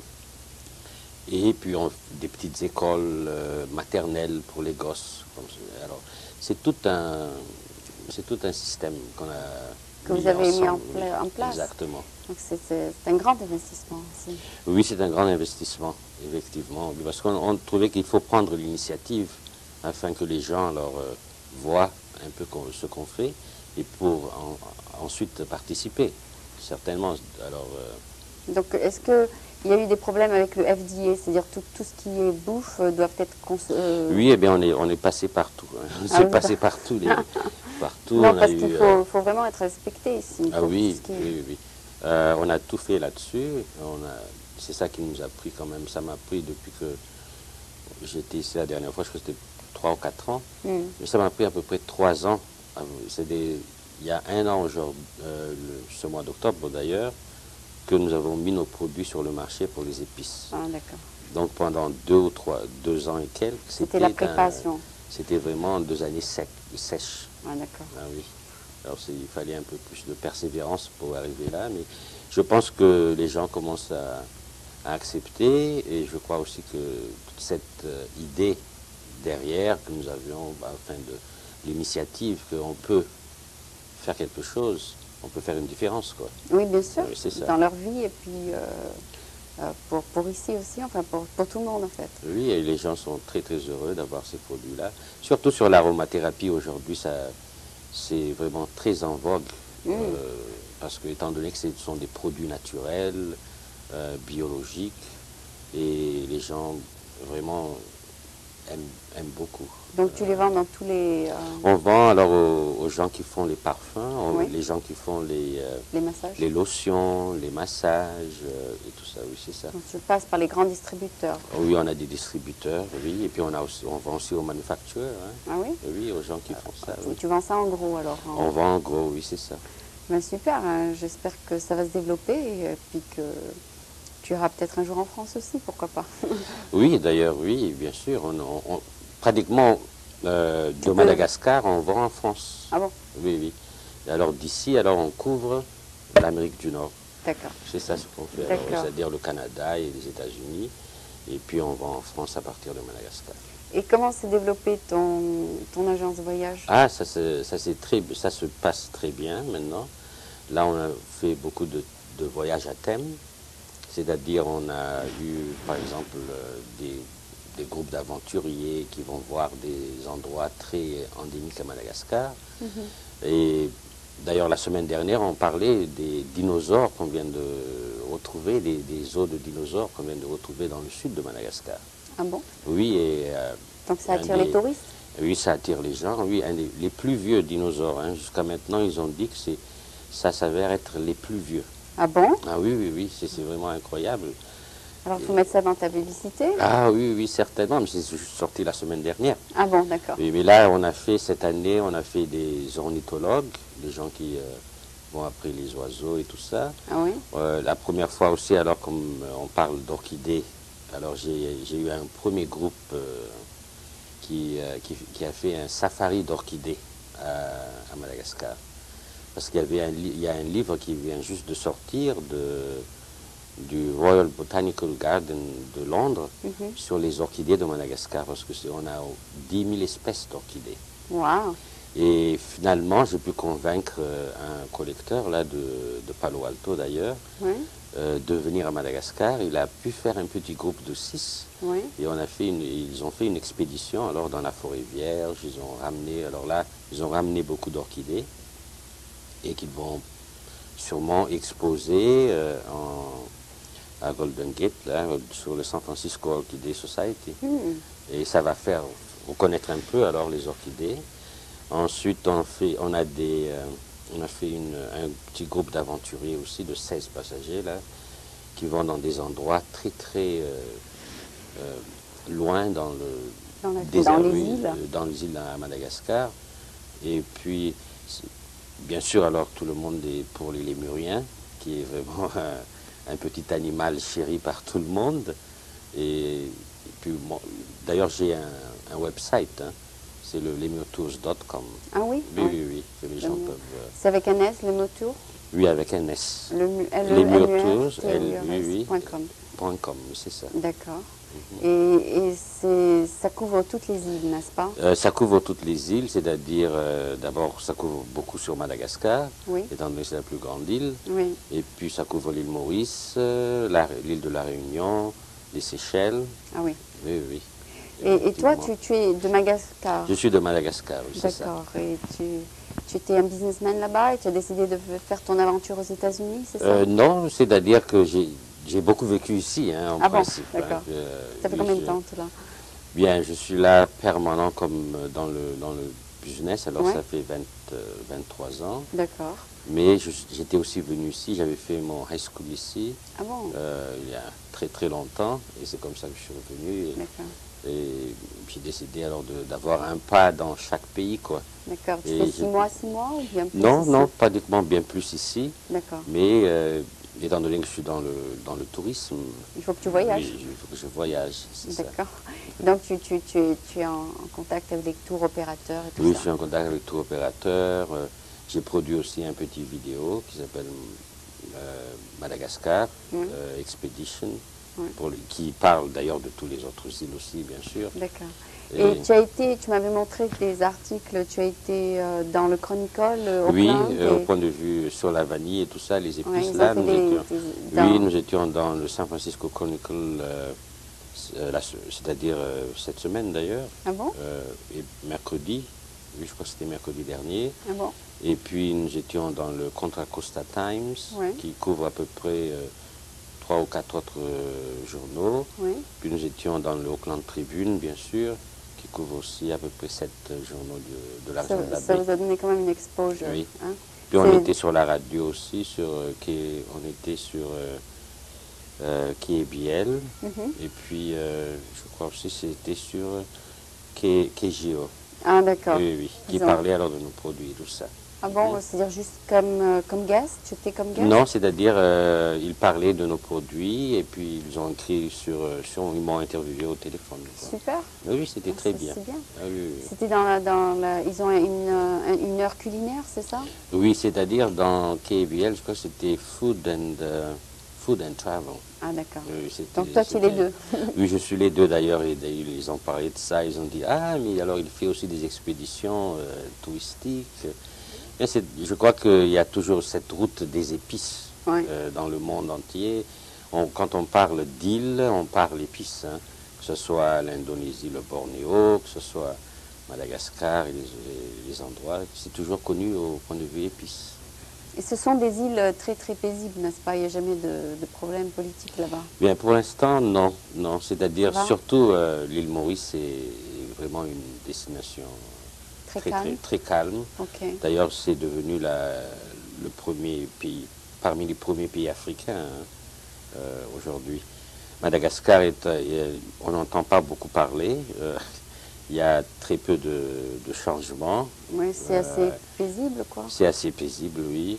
Et puis des petites écoles maternelles pour les gosses. Alors c'est tout un système que vous avez mis en place. Exactement. Donc c'est un grand investissement aussi. Oui, c'est un grand investissement, effectivement, parce qu'on trouvait qu'il faut prendre l'initiative afin que les gens alors voient un peu ce qu'on fait et pour ensuite participer, certainement. Alors. Donc est-ce que il y a eu des problèmes avec le FDA, c'est-à-dire tout ce qui est bouffe doit être... Oui, eh bien on est passé partout. Hein. On s'est passé partout. Partout. Non, parce qu'il faut vraiment être respecté ici. Ah oui, oui. On a tout fait là-dessus. C'est ça qui nous a pris quand même. Ça m'a pris depuis que j'étais ici la dernière fois, je crois que c'était 3 ou 4 ans. Mais ça m'a pris à peu près 3 ans. Il y a 1 an aujourd'hui, ce mois d'octobre d'ailleurs, que nous avons mis nos produits sur le marché pour les épices. Ah, d'accord. Donc pendant 2 ans et quelques, c'était la préparation. C'était vraiment 2 années sèches. Ah, d'accord. Ah oui. Alors il fallait un peu plus de persévérance pour arriver là, mais je pense que les gens commencent à accepter, et je crois aussi que toute cette idée derrière que nous avions, enfin de l'initiative qu'on peut faire quelque chose, on peut faire une différence, quoi. Oui, bien sûr, oui, c'est ça. Dans leur vie, et puis pour ici aussi, enfin pour tout le monde en fait. Oui, et les gens sont très très heureux d'avoir ces produits-là. Surtout sur l'aromathérapie, aujourd'hui, c'est vraiment très en vogue, parce que étant donné que ce sont des produits naturels, biologiques, et les gens vraiment aiment beaucoup. Donc tu les vends dans tous les... On vend alors aux gens qui font les parfums, les gens qui font les massages, les lotions, les massages et tout ça, oui, c'est ça. Donc tu passes par les grands distributeurs. Oui, on a des distributeurs, oui, et puis on vend aussi aux manufacturiers. Hein. Ah oui? Oui, aux gens qui font ça. Oui. Tu vends ça en gros alors? On vend en gros, oui, c'est ça. Ben, super, hein. J'espère que ça va se développer et puis que tu iras peut-être un jour en France aussi, pourquoi pas? Oui, d'ailleurs, oui, bien sûr. Pratiquement de Madagascar, on vend en France. Ah bon? Oui, oui. Et alors d'ici, alors on couvre l'Amérique du Nord. D'accord. C'est ça ce qu'on fait, c'est-à-dire le Canada et les États-Unis. Et puis on vend en France à partir de Madagascar. Et comment s'est développée ton agence de voyage? Ah, ça se passe très bien maintenant. Là, on a fait beaucoup de voyages à thème. C'est-à-dire, on a eu, par exemple, des groupes d'aventuriers qui vont voir des endroits très endémiques à Madagascar. Et d'ailleurs, la semaine dernière, on parlait des dinosaures qu'on vient de retrouver, des os de dinosaures qu'on vient de retrouver dans le sud de Madagascar. Ah bon? Oui, et... donc ça attire les touristes? Oui, ça attire les gens. Oui, les plus vieux dinosaures. Hein. Jusqu'à maintenant, ils ont dit que ça s'avère être les plus vieux. Ah bon? Ah oui, oui, oui, c'est vraiment incroyable. Alors, il faut mettre ça dans ta publicité? Ah oui, oui, certainement, mais c'est sorti la semaine dernière. Ah bon, d'accord. Oui, mais là, cette année, on a fait des ornithologues, des gens qui vont après les oiseaux et tout ça. Ah oui? La première fois aussi, alors comme on parle d'orchidées, alors j'ai eu un premier groupe qui a fait un safari d'orchidées à Madagascar. Parce qu'il y a un livre qui vient juste de sortir du Royal Botanical Garden de Londres sur les orchidées de Madagascar, parce qu'on a 10 000 espèces d'orchidées. Wow. Et finalement, j'ai pu convaincre un collecteur là, de Palo Alto d'ailleurs, de venir à Madagascar. Il a pu faire un petit groupe de 6 et ils ont fait une expédition alors dans la forêt vierge. Ils ont ramené beaucoup d'orchidées et qu'ils vont sûrement exposer à Golden Gate, là, sur le San Francisco Orchidea Society. Et ça va faire reconnaître un peu alors les orchidées. Ensuite, on a fait un petit groupe d'aventuriers aussi de 16 passagers là, qui vont dans des endroits très très loin dans les îles à Madagascar. Et puis, bien sûr, alors tout le monde est pour les lémuriens, qui est vraiment un petit animal chéri par tout le monde. Et puis, d'ailleurs, j'ai un website, hein, c'est le lemurtours.com. Ah oui? Oui, oui, oui, que les gens peuvent... C'est avec un S, le mot tour? Oui, avec un S. Lemurtours, .com, c'est ça. D'accord. Et ça couvre toutes les îles, n'est-ce pas? Ça couvre toutes les îles, c'est-à-dire, d'abord, ça couvre beaucoup sur Madagascar, étant donné que c'est la plus grande île. Oui. Et puis, ça couvre l'île Maurice, l'île de la Réunion, les Seychelles. Ah oui. Oui, oui. Et toi, tu es de Madagascar? Je suis de Madagascar, oui, c'est ça. D'accord. Et tu étais un businessman là-bas et tu as décidé de faire ton aventure aux États-Unis, c'est ça? Non, c'est-à-dire que j'ai beaucoup vécu ici, hein, en principe. Ah bon, d'accord. Ça fait combien de temps, tu là? Bien, je suis là permanent comme dans le business, alors ça fait 23 ans. D'accord. Mais j'étais aussi venu ici, j'avais fait mon high school ici, il y a très très longtemps, et c'est comme ça que je suis revenu. Et j'ai décidé alors d'avoir un pas dans chaque pays, quoi. D'accord. Tu fais 6 mois ou bien plus? Non, ici? non, pratiquement bien plus ici. D'accord. Mais étant donné que je suis dans le tourisme... Il faut que tu voyages. Oui, il faut que je voyage, c'est ça. D'accord. Donc tu es en contact avec des tours opérateurs et tout ça? Oui, je suis en contact avec les tours opérateurs. J'ai produit aussi un petit vidéo qui s'appelle Madagascar Expedition, qui parle d'ailleurs de tous les autres îles aussi, bien sûr. D'accord. Et tu m'avais montré des articles, tu as été dans le Chronicle au point de vue sur la vanille et tout ça, les épices, là, nous étions dans le San Francisco Chronicle, c'est-à-dire cette semaine d'ailleurs, et mercredi, oui, je crois que c'était mercredi dernier. Ah bon? Et puis nous étions dans le Contra Costa Times, qui couvre à peu près 3 ou 4 autres journaux. Puis nous étions dans le Oakland Tribune, bien sûr, qui couvre aussi à peu près 7 journaux de la région de la baie. Ça vous a donné quand même une exposure. Oui. Hein? Puis on était sur la radio aussi, on était sur KBL, et puis je crois aussi c'était sur KGO. Ah d'accord. Oui, qui parlait alors de nos produits et tout ça. Ah bon, c'est-à-dire juste comme guest? Tu étais comme guest? Non, c'est-à-dire ils parlaient de nos produits et puis ils ont écrit ils m'ont interviewé au téléphone. Super. Oui, c'était très bien. C'est bien. Ah, oui. C'était ils ont une heure culinaire, c'est ça? Oui, c'est-à-dire dans KBL, je crois que c'était Food and Travel. Ah d'accord. Donc toi tu es les deux. Oui, je suis les deux d'ailleurs, et ils ont parlé de ça, ils ont dit, ah mais alors il fait aussi des expéditions touristiques. Et je crois qu'il y a toujours cette route des épices dans le monde entier. Quand on parle d'îles, on parle épices, hein, que ce soit l'Indonésie, le Bornéo, que ce soit Madagascar et les endroits, c'est toujours connu au point de vue épices. Et ce sont des îles très très paisibles, n'est-ce pas? Il n'y a jamais de problème politique là-bas? Bien, pour l'instant, non. C'est-à-dire, surtout, l'île Maurice est vraiment une destination très calme. Okay. D'ailleurs, c'est devenu le premier pays, parmi les premiers pays africains aujourd'hui. Madagascar, on n'entend pas beaucoup parler. Il y a très peu de changements. Oui, c'est assez paisible, quoi. C'est assez paisible, oui.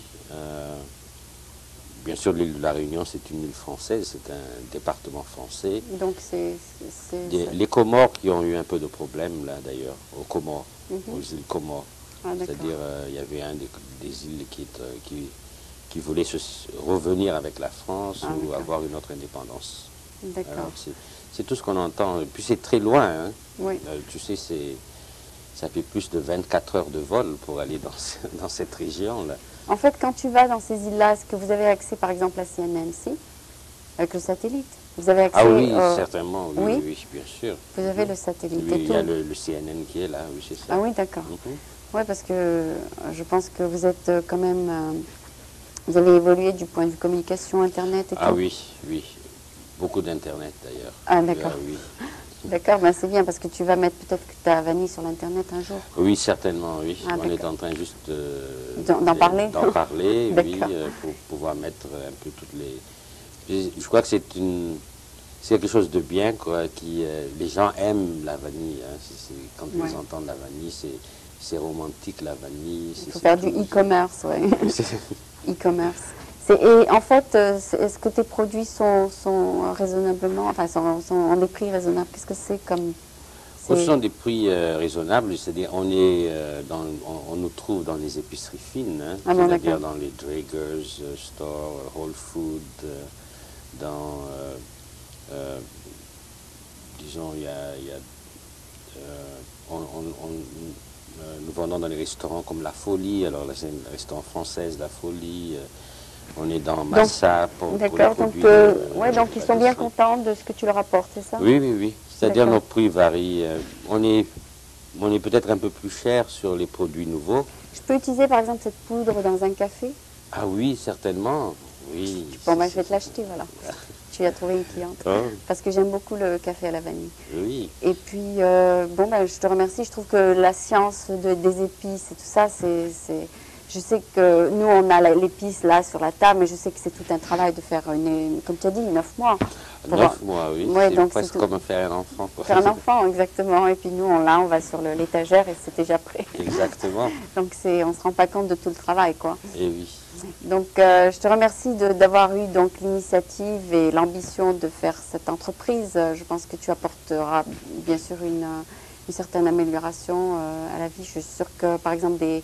Bien sûr, l'île de la Réunion, c'est une île française, c'est un département français. Donc les Comores qui ont eu un peu de problèmes, là, d'ailleurs, aux Comores, aux îles Comores. Ah, c'est-à-dire, il y avait des îles qui voulait revenir avec la France ou avoir une autre indépendance. D'accord. C'est tout ce qu'on entend. Et puis c'est très loin. Hein. Oui. Tu sais, ça fait plus de 24 heures de vol pour aller dans cette région-là. En fait, quand tu vas dans ces îles-là, est-ce que vous avez accès par exemple à CNN, avec le satellite? Vous avez accès? Ah oui, certainement. Oui, bien sûr. Vous avez le satellite oui, et tout? Il y a le CNN qui est là, oui, c'est ça. Ah oui, d'accord. Oui, parce que je pense que vous êtes quand même... vous avez évolué du point de vue communication, Internet et tout. Ah oui. Beaucoup d'Internet d'ailleurs. Ah d'accord. Oui. D'accord, ben c'est bien parce que tu vas mettre peut-être ta vanille sur l'Internet un jour. Oui, certainement, oui. Ah, on est en train juste d'en parler. D'en parler, oui, pour pouvoir mettre un peu toutes les... Je crois que c'est quelque chose de bien, quoi, les gens aiment la vanille. Hein. Quand ils entendent la vanille, c'est romantique, la vanille. Il faut faire du e-commerce, oui. E-commerce. Et en fait, est-ce que tes produits sont raisonnablement, enfin, ont des prix raisonnables? Qu'est-ce que c'est comme... Ce sont des prix raisonnables, c'est-à-dire on nous trouve dans les épiceries fines, hein, c'est-à-dire dans les Draeger's Store, Whole Food, disons, nous vendons dans les restaurants comme La Folie, alors là c'est un restaurant français, La Folie, on est dans Massa pour les produits. Donc ils sont bien contents de ce que tu leur apportes, c'est ça? Oui. C'est-à-dire nos prix varient. On est peut-être un peu plus cher sur les produits nouveaux. Je peux utiliser par exemple cette poudre dans un café? Ah oui, certainement. Oui. Bon, je vais te l'acheter, voilà. Tu as trouvé une cliente. Parce que j'aime beaucoup le café à la vanille. Oui. Et puis, je te remercie. Je trouve que la science des épices et tout ça, je sais que nous, on a l'épice là sur la table, mais je sais que c'est tout un travail de faire, comme tu as dit, 9 mois. 9 mois, oui. C'est presque comme faire un enfant. Faire un enfant, exactement. Et puis nous, on va sur l'étagère et c'est déjà prêt. Exactement. Donc on ne se rend pas compte de tout le travail, quoi. Et oui. Donc je te remercie d'avoir eu donc l'initiative et l'ambition de faire cette entreprise. Je pense que tu apporteras bien sûr une certaine amélioration à la vie. Je suis sûre que par exemple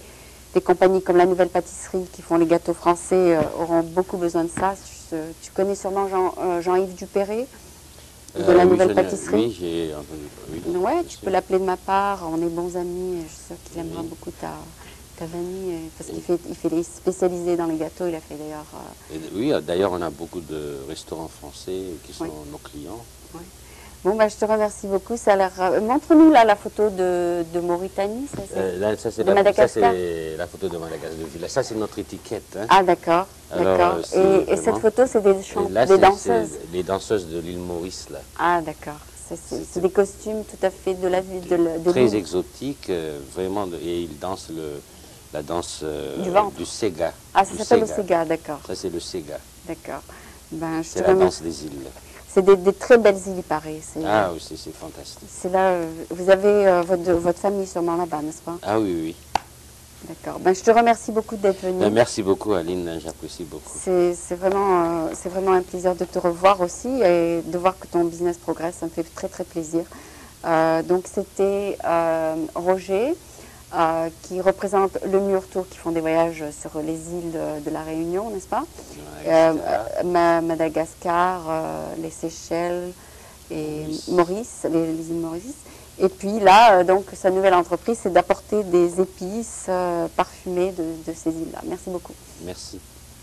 des compagnies comme la Nouvelle Pâtisserie qui font les gâteaux français auront beaucoup besoin de ça. Tu connais sûrement Jean-Yves Dupéré de la Nouvelle Pâtisserie. Oui, j'ai entendu. Oui, ouais, tu peux l'appeler de ma part, on est bons amis, je suis sûre qu'il aimera beaucoup ta vanille, parce qu'il fait les spécialisés dans les gâteaux, il a fait d'ailleurs... Oui, d'ailleurs on a beaucoup de restaurants français qui sont nos clients. Oui. Bon, je te remercie beaucoup. Ça a l'air. Montre-nous là la photo de Mauritanie. Ça, c'est la photo de Madagascar. Ça, c'est notre étiquette. Hein. Ah, d'accord. Et cette photo, c'est des danseuses. Les danseuses de l'île Maurice, là. Ah, d'accord. C'est des costumes tout à fait de la ville de très exotiques, vraiment. Et ils dansent la danse du Sega. Ah, ça s'appelle le Sega, d'accord. Ça, c'est le Sega. D'accord. C'est la danse des îles. C'est des très belles îles, il paraît. Ah oui, c'est fantastique. C'est là, vous avez votre famille sûrement là-bas, n'est-ce pas? Ah oui, oui. D'accord. Je te remercie beaucoup d'être venue. Merci beaucoup, Aline, j'apprécie beaucoup. C'est vraiment un plaisir de te revoir aussi et de voir que ton business progresse, ça me fait très très plaisir. Donc c'était Roger, qui représente le Mur Tour, qui font des voyages sur les îles de la Réunion, n'est-ce pas? Madagascar, les Seychelles et Maurice, les îles Maurice. Et puis là, donc sa nouvelle entreprise, c'est d'apporter des épices parfumées de ces îles-là. Merci beaucoup. Merci.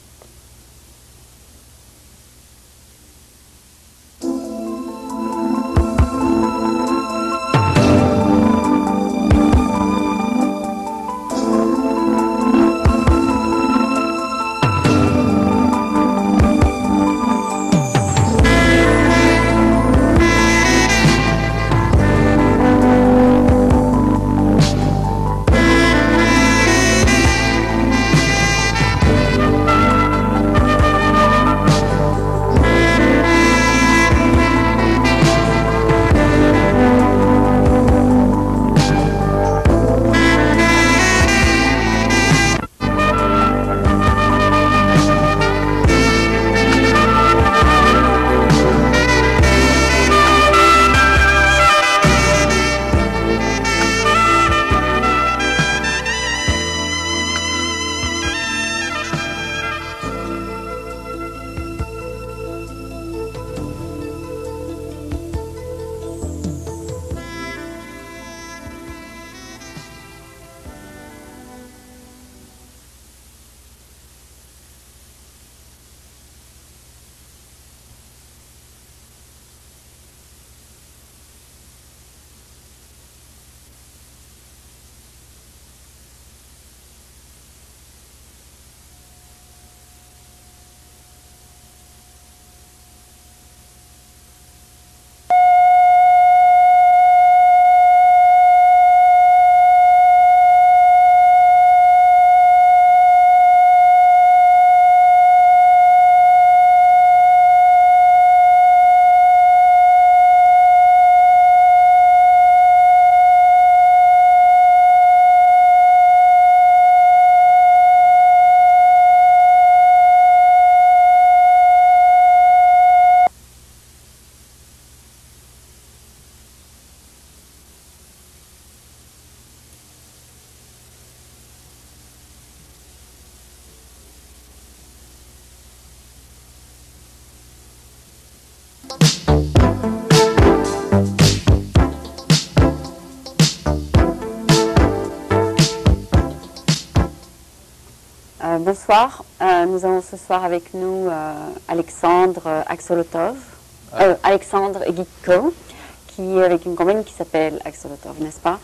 Bonsoir, nous avons ce soir avec nous Alexandre Axolotov, Alexandre Egitko, qui est avec une compagnie qui s'appelle Axolotov, n'est-ce pas?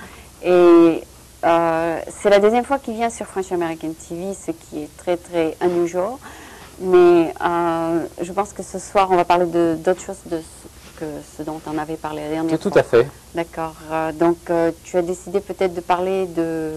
Et c'est la deuxième fois qu'il vient sur French American TV, ce qui est très très unusual. Mais je pense que ce soir, on va parler d'autre chose que ce dont on avait parlé la dernière fois. Tout à fait. D'accord. Donc, tu as décidé peut-être de parler de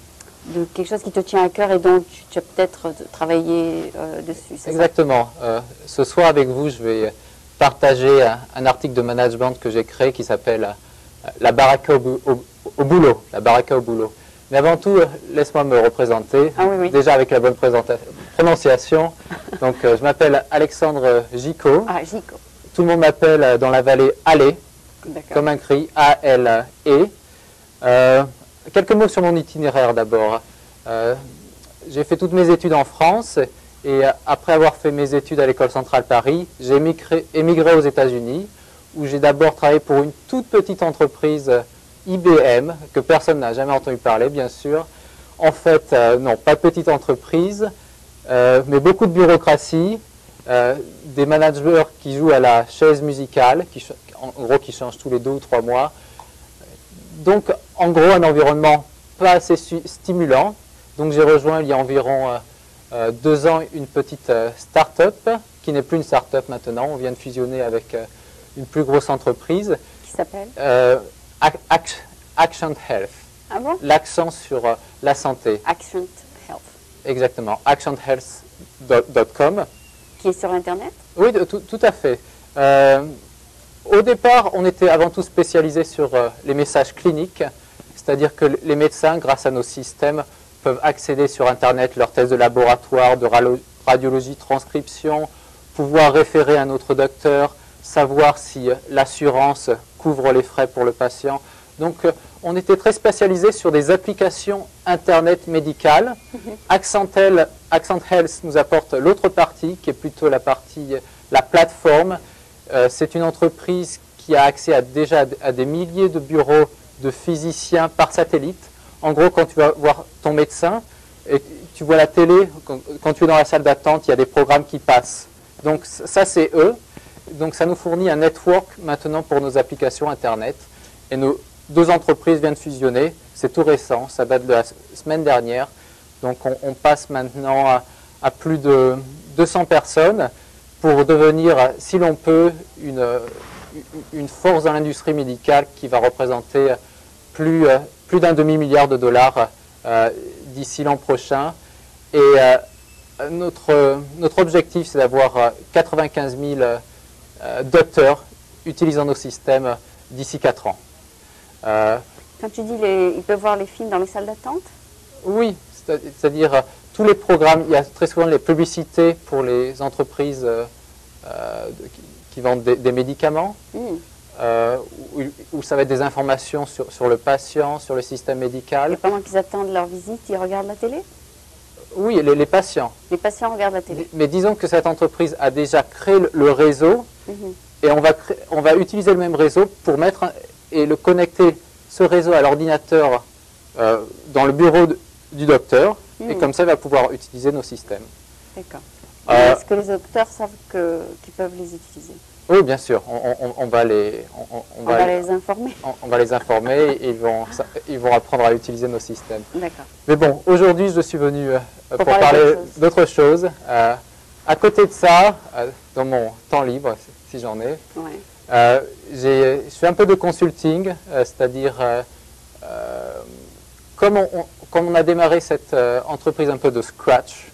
quelque chose qui te tient à cœur et dont tu as peut-être travaillé dessus. Exactement. Ce soir, avec vous, je vais partager un article de management que j'ai créé qui s'appelle « La baraka au boulot ». La baraka au boulot. Mais avant tout, laisse-moi me représenter, déjà avec la bonne prononciation. Donc, je m'appelle Alexandre Gico. Ah, Gico. Tout le monde m'appelle dans la vallée Allé, comme un cri, A-L-E. Quelques mots sur mon itinéraire d'abord. J'ai fait toutes mes études en France et après avoir fait mes études à l'École centrale Paris, j'ai émigré aux États-Unis où j'ai d'abord travaillé pour une toute petite entreprise IBM, que personne n'a jamais entendu parler, bien sûr. En fait, non, pas de petite entreprise, mais beaucoup de bureaucratie, des managers qui jouent à la chaise musicale, en gros qui changent tous les 2 ou 3 mois. Donc, en gros, un environnement pas assez stimulant. Donc, j'ai rejoint il y a environ 2 ans une petite start-up, qui n'est plus une start-up maintenant. On vient de fusionner avec une plus grosse entreprise. Qui s'appelle Accent Health. Ah bon? L'accent sur la santé. Accent Health. Exactement. AccentHealth.com. Qui est sur Internet? Oui, tout à fait. Au départ, on était avant tout spécialisé sur les messages cliniques, c'est-à-dire que les médecins, grâce à nos systèmes, peuvent accéder sur Internet leurs tests de laboratoire, de radiologie, transcription, pouvoir référer à un autre docteur, savoir si l'assurance couvre les frais pour le patient. Donc, on était très spécialisé sur des applications Internet médicales. Accent Health nous apporte l'autre partie, qui est plutôt la plateforme. C'est une entreprise qui a accès déjà à des milliers de bureaux de physiciens par satellite. En gros, quand tu vas voir ton médecin, et tu vois la télé, quand tu es dans la salle d'attente, il y a des programmes qui passent. Donc ça, c'est eux. Donc ça nous fournit un network maintenant pour nos applications Internet. Et nos 2 entreprises viennent de fusionner. C'est tout récent, ça date de la semaine dernière. Donc on passe maintenant à plus de 200 personnes pour devenir, si l'on peut, une force dans l'industrie médicale qui va représenter plus d'un demi-milliard de dollars d'ici l'an prochain. Et notre objectif, c'est d'avoir 95 000 docteurs utilisant nos systèmes d'ici 4 ans. Quand tu dis ils peuvent voir les films dans les salles d'attente? Oui, c'est-à-dire tous les programmes, il y a très souvent les publicités pour les entreprises qui vendent des médicaments, où ça va être des informations sur le patient, sur le système médical. Et pendant qu'ils attendent leur visite, ils regardent la télé? Oui, les patients. Les patients regardent la télé. Mais disons que cette entreprise a déjà créé le réseau, et on va utiliser le même réseau pour et le connecter, ce réseau, à l'ordinateur dans le bureau du docteur, et comme ça, il va pouvoir utiliser nos systèmes. D'accord. Est-ce que les docteurs savent qu'ils peuvent les utiliser? Oui, bien sûr. On va les informer. On va les informer et ils vont apprendre à utiliser nos systèmes. D'accord. Mais bon, aujourd'hui, je suis venu pour parler d'autre chose. À côté de ça, dans mon temps libre, si j'en ai, je fais un peu de consulting, c'est-à-dire comme on a démarré cette entreprise un peu de scratch,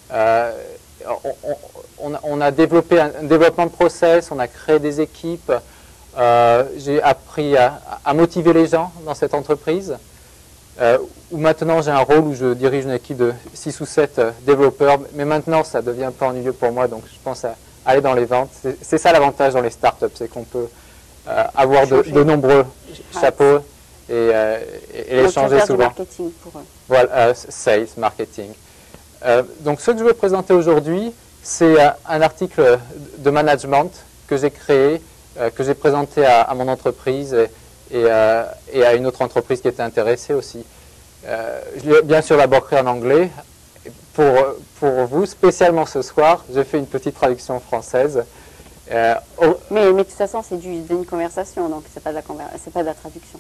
on a développé un développement de process, on a créé des équipes, j'ai appris à motiver les gens dans cette entreprise, où maintenant j'ai un rôle où je dirige une équipe de 6 ou 7 développeurs, mais maintenant ça devient un peu ennuyeux pour moi, donc je pense à aller dans les ventes. C'est ça l'avantage dans les startups, c'est qu'on peut avoir de nombreux chapeaux et les changer souvent. Marketing pour eux. Voilà, sales, marketing. Donc ce que je veux présenter aujourd'hui, c'est un article de management que j'ai créé, que j'ai présenté à mon entreprise et à une autre entreprise qui était intéressée aussi. Je l'ai bien sûr d'abord créé en anglais. Pour vous, spécialement ce soir, j'ai fait une petite traduction française. Mais de toute façon, c'est d'une conversation, donc c'est pas de la traduction.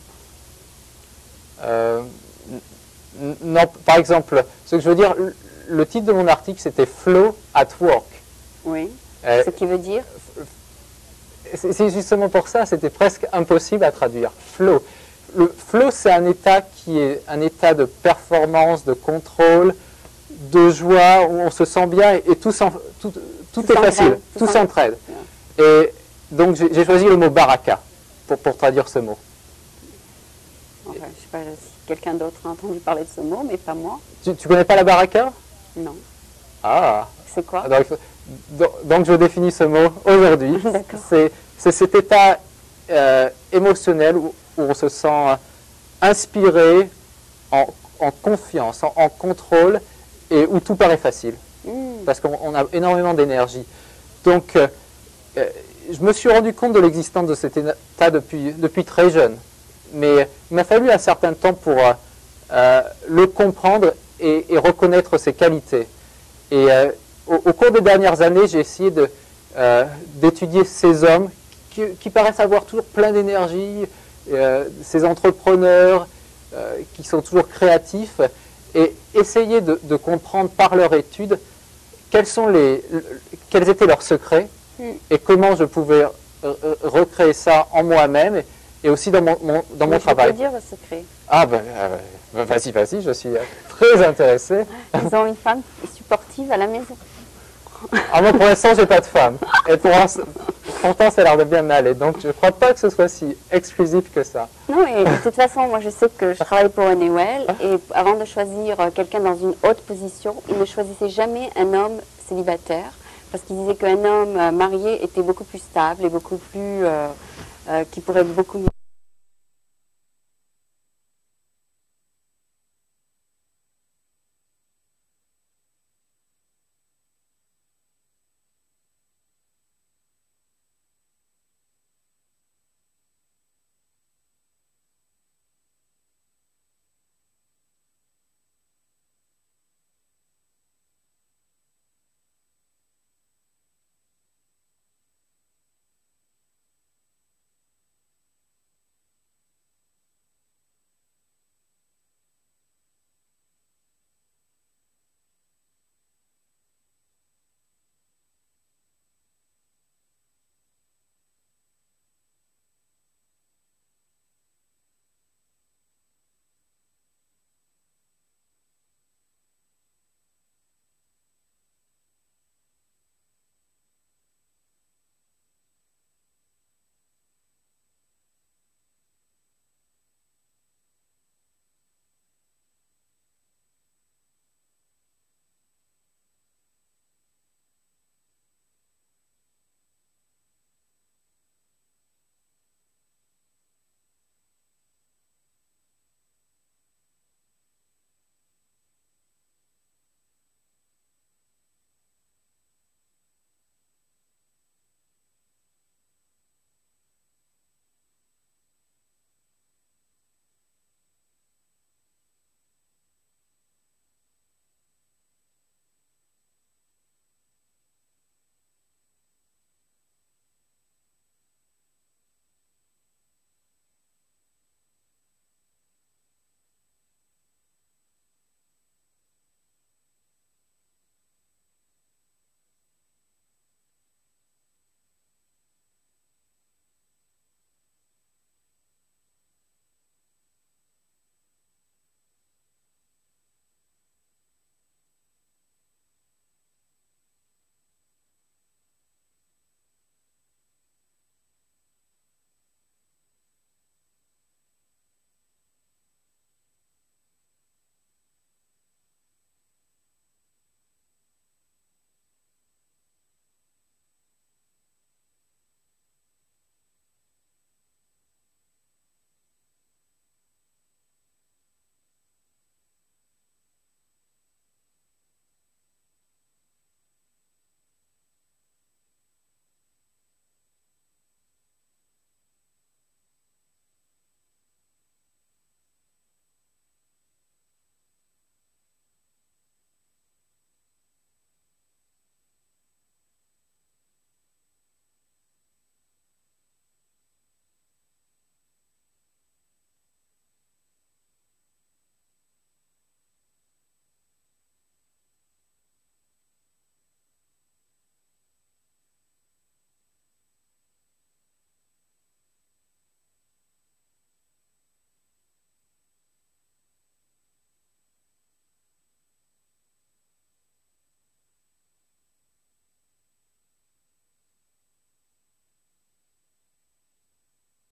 Non, par exemple, ce que je veux dire, le titre de mon article, c'était Flow at Work. Oui. Ce qui veut dire? C'est justement pour ça, c'était presque impossible à traduire. Flow. Le flow, c'est un état qui est un état de performance, de contrôle, de joie, où on se sent bien et tout est facile, tout s'entraide. Et donc j'ai choisi le mot baraka pour traduire ce mot. Enfin, je ne sais pas si quelqu'un d'autre a entendu parler de ce mot, mais pas moi. Tu connais pas la baraka? Non. Ah. C'est quoi? Donc je définis ce mot aujourd'hui. C'est cet état émotionnel où on se sent inspiré, en confiance, en contrôle, et où tout paraît facile, parce qu'on a énormément d'énergie. Donc, je me suis rendu compte de l'existence de cet état depuis très jeune, mais il m'a fallu un certain temps pour le comprendre et reconnaître ses qualités. Et au cours des dernières années, j'ai essayé d'étudier ces hommes qui paraissent avoir toujours plein d'énergie, ces entrepreneurs qui sont toujours créatifs, et essayer de comprendre par leur étude quels étaient leurs secrets et comment je pouvais recréer ça en moi-même et aussi dans mon travail. Je peux dire le secret. Ah ben, vas-y, je suis très intéressé. Ils ont une femme supportive à la maison. Ah non, pour l'instant, j'ai pas de femme. Et pourtant, ça a l'air de bien aller. Donc, je ne crois pas que ce soit si exclusif que ça. Non, et de toute façon, moi, je sais que je travaille pour Honeywell. Et avant de choisir quelqu'un dans une haute position, ils ne choisissaient jamais un homme célibataire. Parce qu'ils disaient qu'un homme marié était beaucoup plus stable et beaucoup plus... qui pourrait beaucoup mieux